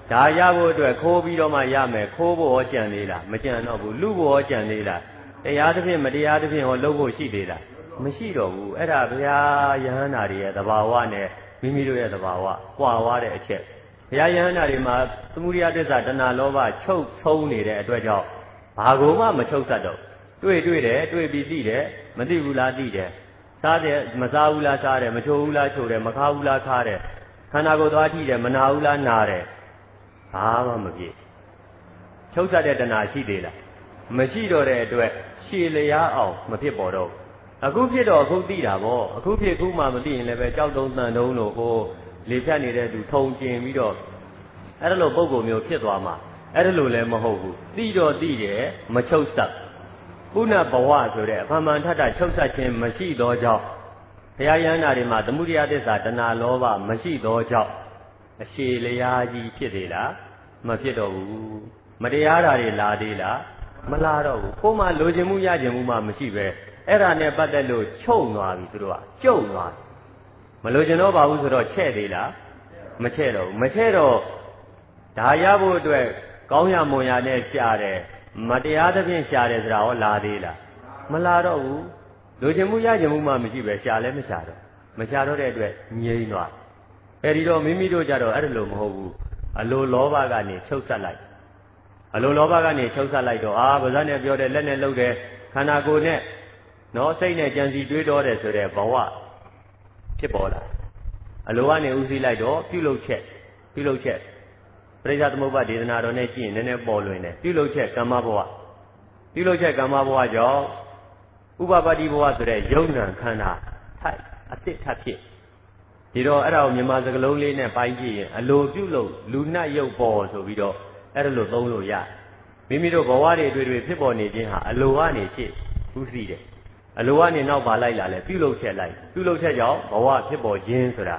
ဒါရဖို့အတွက်ခိုးပြီးတော့မှရမယ်ခိုးဖို့ရောကြံသေးလားမကြံတော့ဘူးလူဖို့ရောကြံသေးလားတရားသဖြင့်မတရားသဖြင့်ဟောလုပ်ဖို့ရှိသေးလားမရှိတော့ဘူးအဲ့ဒါဘုရားယဟန္တာတွေရဲ့သဘာဝနဲ့မိမိတို့ရဲ့သဘာဝကွာသွားတဲ့အချက်ဘုရားယဟန္တာတွေမှာသမုဒိယသစ္စာတဏှာလောဘချုပ်ဆုံးနေတဲ့အတွက်ကြောင့်ဘာကိုမှမချုပ်ဆက်တော့တွေ့တွေ့တယ်တွေ့ပြီးသိတယ်မသိဘူးလားသိတယ်စားတယ်မစားဘူးလားစားတယ်မချိုးဘူးလားချိုးတယ်မခါဘူးလားခါတယ်ခန္ဓာကိုယ်သွားထိတယ်မနာဘူးလားနာတယ်ဘာမှမဖြစ်ချုပ်ဆက်တဲ့တဏှာရှိသေးလားမရှိတော့တဲ့အတွက်ရှည်လျားအောင်မဖြစ်ပေါ်တော့အခုဖြစ်တော့အခုသိတာပေါ့အခုဖြစ်ခုမှမသိရင်လည်းပဲကြောက်တုံးတန်တုံးလို့ဟိုလေဖြတ်နေတဲ့သူထုံကျင်ပြီးတော့အဲ့ဒါလိုပုံကုမျိုးဖြစ်သွားမှာအဲ့ဒါလိုလည်းမဟုတ်ဘူးသိတော့သိတယ်မချုပ်ဆက်ခုနဘဝဆိုတဲ့အဖန်မှန်ထထချုပ်ဆက်ခြင်းမရှိသောကြောင့်ဘုရားယန္တာတွေမှာသမုဒိယသစ္စာတဏှာလောဘမရှိသောကြောင့်အရှည်လျားကြီးဖြစ်သေးလားမဖြစ်တော့ဘူးမတရားတာတွေလာသေးလားမလာတော့ဘူးကိုယ်မှလိုချင်မှုရချင်မှုမှမရှိပဲအဲ့ဒါနဲ့ပတ်သက်လို့ချုပ်သွားပြီသူတို့ကကျုံသွားမလိုချင်တော့ပါဘူးဆိုတော့ချဲ့သေးလားမချဲ့တော့ဘူးမချဲ့တော့ဒါရဖို့အတွက်ကောင်းရမွန်ရနဲ့ရှားတယ်မတရားသဖြင့်ရှားတယ်ဆိုတာဟောလာသေးလားမလာတော့ဘူးလိုချင်မှုရချင်မှုမှမရှိပဲရှားလည်းမရှားတော့မရှားတော့တဲ့အတွက်ငြိမ်းသွားအဲဒီတော့မိမိတို့ကြတော့အဲ့ဒါလိုမဟုတ်ဘူးအလိုလောဘကနေချုပ်ဆက်လိုက်အလိုလောဘကနေချုပ်ဆက်လိုက်တော့အာဗဇတ်နဲ့ပြောတယ်လက်နဲ့လှုပ်တယ်ခန္ဓာကိုယ်နဲ့နော်စိတ်နဲ့ကြံစီတွေးတော်တယ်ဆိုတဲ့ဘဝဖြစ်ပေါ်လာအလိုကနေဥသိလိုက်တော့ပြုလုပ်ချက်ပြုလုပ်ချက်ပရိစ္ဆသမုပ္ပါဒေသနာတော်နဲ့ကြည့်ရင်နည်းနည်းပေါ်လွင်တယ်ပြုလုပ်ချက်ကမ္မဘဝပြုလုပ်ချက်ကမ္မဘဝကြောင့်ဥပပတ္တိဘဝဆိုတဲ့ယုံနံခန္ဓာထိုက်အစ်စ်ထပ်ဖြစ်ဒီတော့အဲ့ဒါကိုမြန်မာစကားလုံးလေးနဲ့ပိုင်းကြည့်ရင်အလိုပြုလုပ်လူနတ်ရုပ်ပေါ်ဆိုပြီးတော့အဲ့ဒါလိုသုံးလို့ရမိမိတို့ဘဝတွေအတွေ့အတွေ့ဖြစ်ပေါ်နေခြင်းဟာအလိုကနေဖြစ်ဥသိတယ်အလိုကနေနောက်ပါလိုက်လာလဲပြုလုပ်ချက်လိုက်ပြုလုပ်ချက်ကြောင့်ဘဝဖြစ်ပေါ်ခြင်းဆိုတာ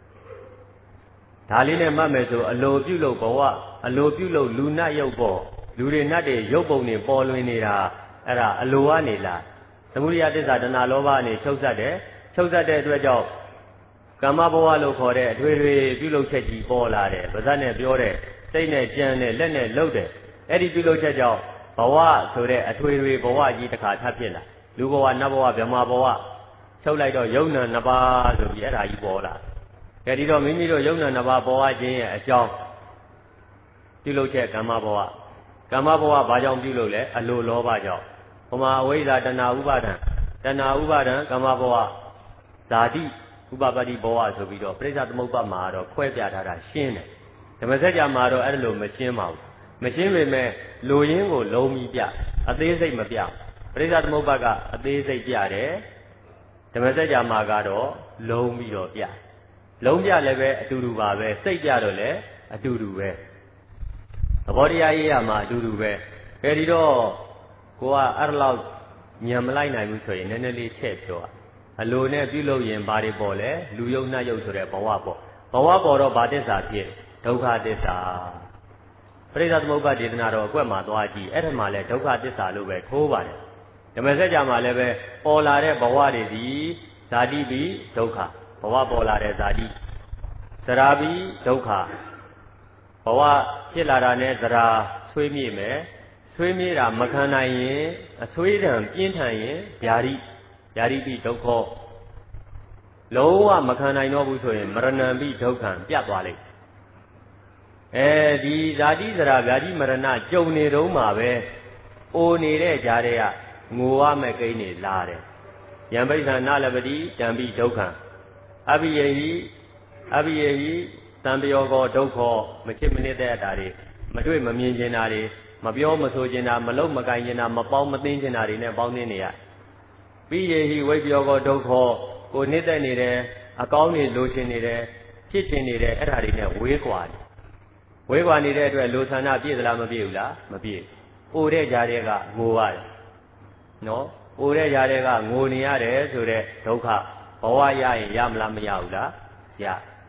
ဒါလေးနဲ့မှတ်မယ်ဆိုအလိုပြုလုပ်ဘဝအလိုပြုလုပ်လူနတ်ရုပ်ပေါ်လူတွေနတ်တွေရုပ်ပုံတွေပေါ်လွင်နေတာအဲ့ဒါအလိုကနေလာသမုဒိယသစ္စာတဏှာလောဘကနေချုပ်ဆက်တယ်ချုပ်ဆက်တဲ့အတွက်ကြောင့်ကမ္မဘဝလို့ခေါ်တဲ့အထွေထွေပြုလုပ်ချက်ကြီးပေါ်လာတယ်ဗဇတ်နဲ့ပြောတဲ့စိတ်နဲ့ကြံနဲ့လက်နဲ့လှုပ်တယ်အဲ့ဒီပြုလုပ်ချက်ကြောင့်ဘဝဆိုတဲ့အထွေထွေဘဝကြီးတစ်ခါထပ်ဖြစ်လာလူဘဝနတ်ဘဝဗြဟ္မာဘဝချုပ်လိုက်တော့ယုံနာနှစ်ပါးဆိုပြီးအဲ့ဒါကြီးပေါ်လာကဲဒီတော့မိမိတို့ယုံနာနှစ်ပါးပေါ်လာခြင်းရဲ့အကြောင်းပြုလုပ်ချက်ကမ္မဘဝကမ္မဘဝဘာကြောင့်ပြုလုပ်လဲအလိုလောဘကြောင့်ဟိုမှာအဝိဇ္ဇာတဏှာဥပါဒံတဏှာဥပါဒံကမ္မဘဝဇာတိဥပပတ္တိဘဝဆိုပြီးတော့ပရိစ္ဆသမုပ္ပါမှာတော့ခွဲပြထားတာရှင်းတယ်ဓမ္မစကြာမှာတော့အဲ့လိုမရှင်းပါဘူးမရှင်းပေမဲ့လူရင်းကိုလုံးပြီးပြအသေးစိတ်မပြပရိစ္ဆသမုပ္ပါကအသေးစိတ်ပြတယ်ဓမ္မစကြာမှာကတော့လုံးပြီးတော့ပြလုံးပြလည်းပဲအတူတူပါပဲစိတ်ပြတော့လည်းအတူတူပဲသဘောတရားရေးရမှာအတူတူပဲအဲဒီတော့ကိုကအဲ့လောက်ညံမလိုက်နိုင်ဘူးဆိုရင်နည်းနည်းလေးချက်ပြောအလိုနဲ့ပြုလုပ်ရင်ဘာတွေပေါ်လဲလူယုံနှတ်ယုံဆိုတဲ့ဘဝပေါ်ဘဝပေါ်တော့ဘာသစ္စာဖြစ်ဒုက္ခသစ္စာပရိစ္ဆသမုပ္ပါဒေသနာတော်အကွက်မှာသွားကြည့်အဲ့ဒါမှလည်းဒုက္ခသစ္စာလို့ပဲထိုးပါတယ်ဓမ္မစကြာမှာလည်းပဲပေါ်လာတဲ့ဘဝတွေဒီဇာတိပြီးဒုက္ခဘဝပေါ်လာတဲ့ဇာတိဇရာပြီးဒုက္ခဘဝဖြစ်လာတာနဲ့ဇရာဆွေးမြေ့မယ်ဆွေးမြေ့တာမခံနိုင်ရင်အဆွေးတံပြင်းထန်ရင်ဗျာတိဗျာတိပြီးဒုက္ခလုံးဝမခံနိုင်တော့ဘူးဆိုရင်မရဏံပြီးဒုက္ခံပြတ်သွားလိမ့်အဲဒီဇာတိဇရာဗျာတိမရဏကြုံနေတော့မှာပဲအိုနေတဲ့ကြားတွေကငိုရမဲ့ကိန်းနေလာတယ်ယံပိဋ္ဌာနလပတိတံပိဒုက္ခံအဘိယေဟိအဘိယေဟိတံပယောကောဒုက္ခမချစ်မနစ်တဲ့အတာတွေမတွေ့မမြင်ကျင်တာတွေမပြောမဆိုကျင်တာမလုံးမကိုင်ကျင်တာမပေါင်းမသိကျင်တာတွေနဲ့ပေါင်းသိနေရပိယေဟိဝိပယောကောဒုက္ခကိုနှစ်သက်နေတယ်အကောင်းတွေလိုချင်နေတယ်ဖြစ်ချင်နေတယ်အဲ့ဒါတွေနဲ့ဝေးကွာတယ်ဝေးကွာနေတဲ့အတွက်လိုဆန္ဒပြည့်သလားမပြည့်ဘူးလားမပြည့်အိုတဲ့ကြားတွေကငိုရတယ်နော်အိုတဲ့ကြားတွေကငိုနေရတယ်ဆိုတဲ့ဒုက္ခဘဝရရင်ရမလားမရဘူးလားရ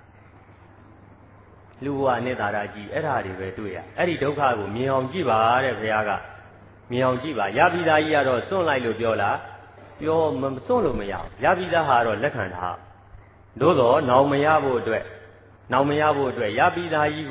လူဘဝနဲ့သာရကြီးအဲ့ဒါတွေပဲတွေ့ရအဲ့ဒီဒုက္ခကိုမြင်အောင်ကြည့်ပါတဲ့ဘုရားကမြင်အောင်ကြည့်ပါရပိသားကြီးကတော့စွန့်လိုက်လို့ပြောလားပြောမစွန့်လို့မရဘူးရပိသားဟာတော့လက်ခံတာသို့တော့နောင်မရဖို့အတွက်နောင်မရဖို့အတွက်ရပိသားကြီးကို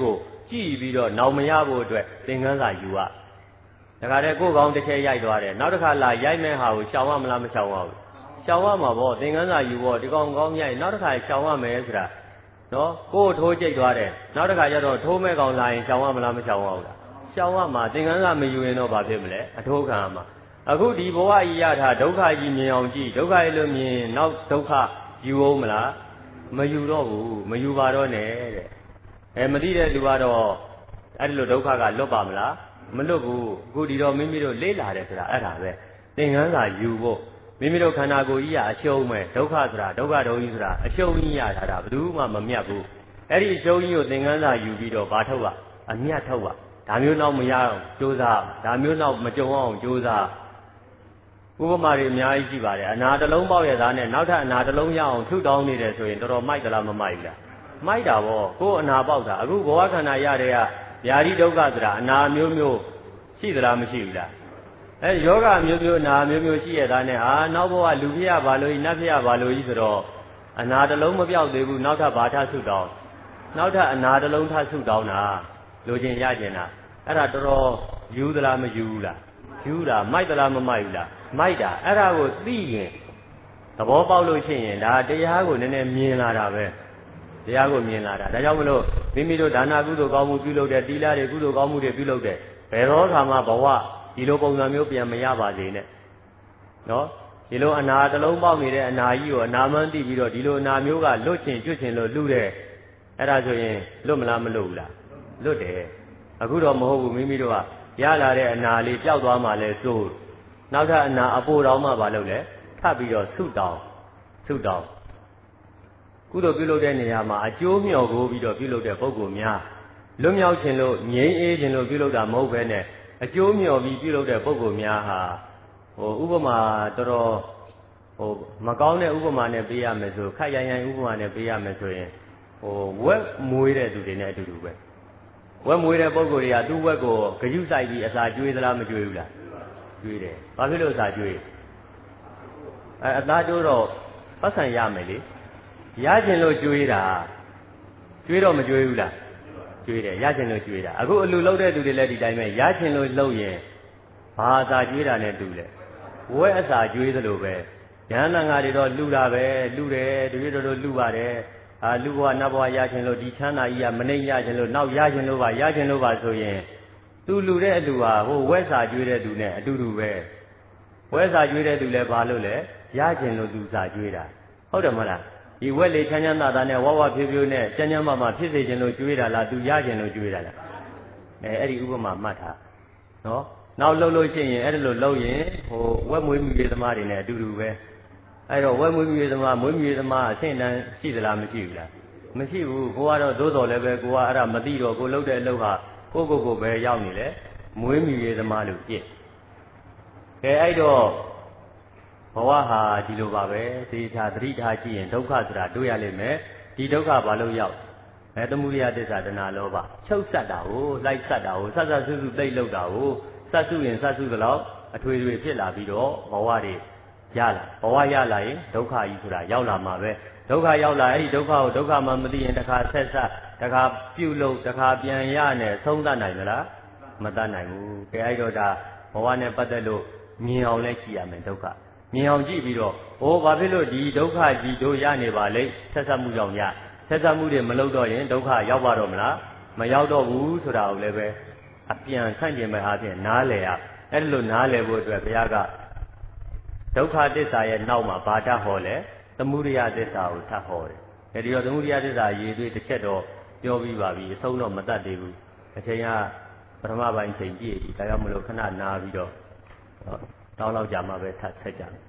ကြည့်ပြီးတော့နောင်မရဖို့အတွက်သင်္ကန်းစာယူရဒါကြတဲ့ကိုယ်ကောင်းတစ်ချက်ရိုက်သွားတယ်နောက်တစ်ခါလာရိုက်မဲ့ဟာကိုရှောင်ရမလားမရှောင်ရဘူးရှောင်ရမှာပေါ့သင်္ကန်းစာယူဖို့ဒီကောင်ကောင်းရိုက်နောက်တစ်ခါရှောင်ရမယ်ဆိုတာနော်ကိုယ်ထိုးကြိတ်သွားတယ်နောက်တစ်ခါကျတော့ထိုးမဲ့ကောင်လာရင်ရှောင်ရမလားမရှောင်ရဘူးလားရှောင်ရမှာသင်္ကန်းစာမယူရင်တော့ဘာဖြစ်မလဲအထိုးခံရမှာအခုဒီဘဝကြီးရတာဒုက္ခကြီးမြင်အောင်ကြည့်ဒုက္ခရဲ့လို့မြင်နောက်ဒုက္ခယူအောင်မလားမယူတော့ဘူးမယူပါတော့နဲ့တဲ့အဲမသိတဲ့လူကတော့အဲ့ဒီလိုဒုက္ခကလွတ်ပါမလားမလွတ်ဘူးအခုဒီတော့မိမိတို့လေးလာတယ်ဆိုတာအဲ့ဒါပဲသင်္ကန်းစာယူဖို့မိမိတို့ခန္ဓာကိုယ်ကြီးကအရှုံးမဲ့ဒုက္ခဆိုတာဒုက္ခဒုံကြီးဆိုတာအရှုံးကြီးရတာဒါဘယ်သူမှမမြတ်ဘူးအဲ့ဒီအရှုံးကြီးကိုသင်္ကန်းစာယူပြီးတော့ဘာထုတ်ရအမြတ်ထုတ်ရဒါမျိုးတော့မရအောင်ကြိုးစားဒါမျိုးတော့မကြုံအောင်ကြိုးစားဥပမာတွေအများကြီးရှိပါတယ်အနာတစ်လုံးပေါက်ရသားနဲ့နောက်ထပ်အနာတစ်လုံးရအောင်ဆုတောင်းနေတယ်ဆိုရင်တော်တော်မိုက်သလားမမိုက်ဘူးလားမိုက်တာဗောကိုယ်အနာပေါက်တာအခုဘဝခန္ဓာရတဲ့ကဗျာတိဒုက္ခဆိုတာအနာမျိုးမျိုးရှိသလားမရှိဘူးလားအဲယောဂမျိုးမျိုးအနာမျိုးမျိုးရှိရတာနဲ့ဟာနောက်ဘဝလူဖြစ်ရပါလို့နတ်ဖြစ်ရပါလို့ကြီးဆိုတော့အနာတစ်လုံးမပြောက်သေးဘူးနောက်ထပ်ဘာထဆုတောင်းနောက်ထပ်အနာတစ်လုံးထဆုတောင်းတာလိုချင်ရချင်တာအဲ့ဒါတော်တော်ယူသလားမယူဘူးလားယူတာမိုက်သလားမမိုက်ဘူးလားမိုက်တာအဲ့ဒါကိုသိရင်သဘောပေါက်လို့ရှိရင်ဒါတရားကိုနည်းနည်းမြင်လာတာပဲတရားကိုမြင်လာတာဒါကြောင့်မလို့မိမိတို့ဒါနကုသိုလ်ကောင်းမှုပြုလုပ်တဲ့သီလတွေကုသိုလ်ကောင်းမှုတွေပြုလုပ်တဲ့ဘယ်တော့ခါမှဘဝဒီလိုပုံစံမျိုးပြန်မရပါစေနဲ့နော်ဒီလိုအနာတစ်လုံးပေါက်နေတဲ့အနာကြီးကိုအနာမှန်းသိပြီးတော့ဒီလိုအနာမျိုးကလွတ်ချင်ကျွတ်ချင်လို့လှူတယ်အဲ့ဒါဆိုရင်လွတ်မလားမလွတ်ဘူးလားလွတ်တယ်အခုတော့မဟုတ်ဘူးမိမိတို့ကရလာတဲ့အနာလေးပျောက်သွားမှလဲစိုးနောက်ထပ်အနာအပိုတော်မှဘာလုပ်လဲထပ်ပြီးတော့ဆုတောင်းဆုတောင်းကုသိုလ်ပြုလုပ်တဲ့နေရာမှာအကျိုးမျှော်ကိုပြီးတော့ပြုလုပ်တဲ့ပုဂ္ဂိုလ်များလွတ်မြောက်ခြင်းလို့ငြိမ်းအေးခြင်းလို့ပြုလုပ်တာမဟုတ်ဘဲနဲ့အကျိုးမျှော်ပြီးပြုလုပ်တဲ့ပုဂ္ဂိုလ်များဟာဟိုဥပမာတော်တော်ဟိုမကောင်းတဲ့ဥပမာနဲ့ပေးရမယ်ဆိုခက်ရိုင်ရိုင်ဥပမာနဲ့ပေးရမယ်ဆိုရင်ဟိုဝက်မွေးတဲ့သူတွေနဲ့အတူတူပဲဝက်မွေးတဲ့ပုဂ္ဂိုလ်တွေကသူ့ဝက်ကိုဂယုစိုက်ပြီးအစာကျွေးသလားမကျွေးဘူးလားကျွေးတယ်ဘာဖြစ်လို့အစာကျွေးအဲအသားကျိုးတော့ပတ်ဆံရမယ်လေရခြင်းလို့ကျွေးတာကျွေးတော့မကျွေးဘူးလားကျွေးတယ်ရခြင်းလို့ကျွေးတာအခုအလူလောက်တဲ့သူတွေလည်းဒီတိုင်းပဲရခြင်းလို့လှုပ်ရင်ဘာအစာကျွေးတာနဲ့တူလဲဝက်အစာကျွေးသလိုပဲဉာဏ်ငါတွေတော့လှူတာပဲလှူတယ်တပြည့်တော်တော်လှူပါတယ်အာလူဘဝနတ်ဘဝရခြင်းလို့ဒီချမ်းသာကြီးကမနှိမ့်ရခြင်းလို့နောက်ရခြင်းလို့ပါရခြင်းလို့ပါဆိုရင်သူလူတဲ့အလူဟာဟိုဝက်စာကျွေးတဲ့သူနဲ့အတူတူပဲဝက်စာကျွေးတဲ့သူလည်းဘာလို့လဲရခြင်းလို့သူစာကျွေးတာဟုတ်တယ်မလားဒီဝက်လေချမ်းချမ်းသာသာနဲ့ဝဝဖြိုးဖြိုးနဲ့ချမ်းချမ်းသာသာဖြစ်စေခြင်းလို့ကျွေးတာလားသူရခြင်းလို့ကျွေးတာလားအဲအဲ့ဒီဥပမာမှတ်ထားနော်နောက်လှုပ်လို့ရှိရင်အဲ့ဒါလို့လှုပ်ရင်ဟိုဝက်မွေးမြူရေးသမားတွေနဲ့အတူတူပဲအဲ့တော့ဝက်မွေးမြူရေးသမားမွေးမြူရေးသမားအဆင့်တန်းရှိသလားမရှိဘူးလားမရှိဘူးကိုကတော့သိုးတော်လည်းပဲကိုကအဲ့ဒါမသိတော့ကိုလှုပ်တဲ့အလုပ်ဟာကိုကိုကိုပဲရောက်နေလေမွေးမြူရေးသမားလို့ပြစ်ကဲအဲ့တော့ဘဝဟာဒီလိုပါပဲသေချာသတိထားကြည့်ရင်ဒုက္ခဆိုတာတွေ့ရလိမ့်မယ်ဒီဒုက္ခဘာလို့ရောက်အဲသမုဒိယသစ္စာတဏှာလောဘချုပ်ဆက်တာကိုလိုက်ဆက်တာကိုဆက်ဆက်စုစုသိမ့်လောက်တာကိုဆက်စုရင်ဆက်စုသလောက်အထွေထွေဖြစ်လာပြီးတော့ဘဝတွေရလာဘဝရလာရင်ဒုက္ခကြီးဆိုတာရောက်လာမှာပဲဒုက္ခရောက်လာအဲ့ဒီဒုက္ခကိုဒုက္ခမှမသိရင်တစ်ခါဆက်ဆက်တစ်ခါပြုတ်လို့တစ်ခါပြန်ရနဲ့သုံးသတ်နိုင်မလားမတတ်နိုင်ဘူးကဲအဲ့တော့ဒါဘဝနဲ့ပတ်သက်လို့မြင်အောင်လဲကြည့်ရမယ်ဒုက္ခမြင်အောင်ကြည့်ပြီးတော့ဟိုဘာဖြစ်လို့ဒီဒုက္ခကြီးတို့ရနေပါလိမ့်ဆက်ဆက်မှုကြောင့်ရဆက်ဆက်မှုတွေမလုပ်တော့ရင်ဒုက္ခရောက်ပါတော့မလားမရောက်တော့ဘူးဆိုတာကိုလည်းပဲအပြန်ဆန့်ကျင်မဲ့အားဖြင့်နားလည်ရအဲ့လိုနားလည်ဖို့အတွက်ဘုရားကဒုက္ခသစ္စာရဲ့နောက်မှာဘာတတ်ဟောလဲသမုဒိယသစ္စာကိုထပ်ဟောတယ်အဲဒီတော့သမုဒိယသစ္စာရေးသွေးတစ်ချက်တော့ပြောပြီးပါပြီအဆုံးတော့မတတ်သေးဘူးအချိန်ကပထမပိုင်းချိန်ပြည့်ပြီဒါကြောင့်မလို့ခဏနားပြီးတော့တောင်းလောက်ကြာမှပဲထပ်ဆက်ကြမယ်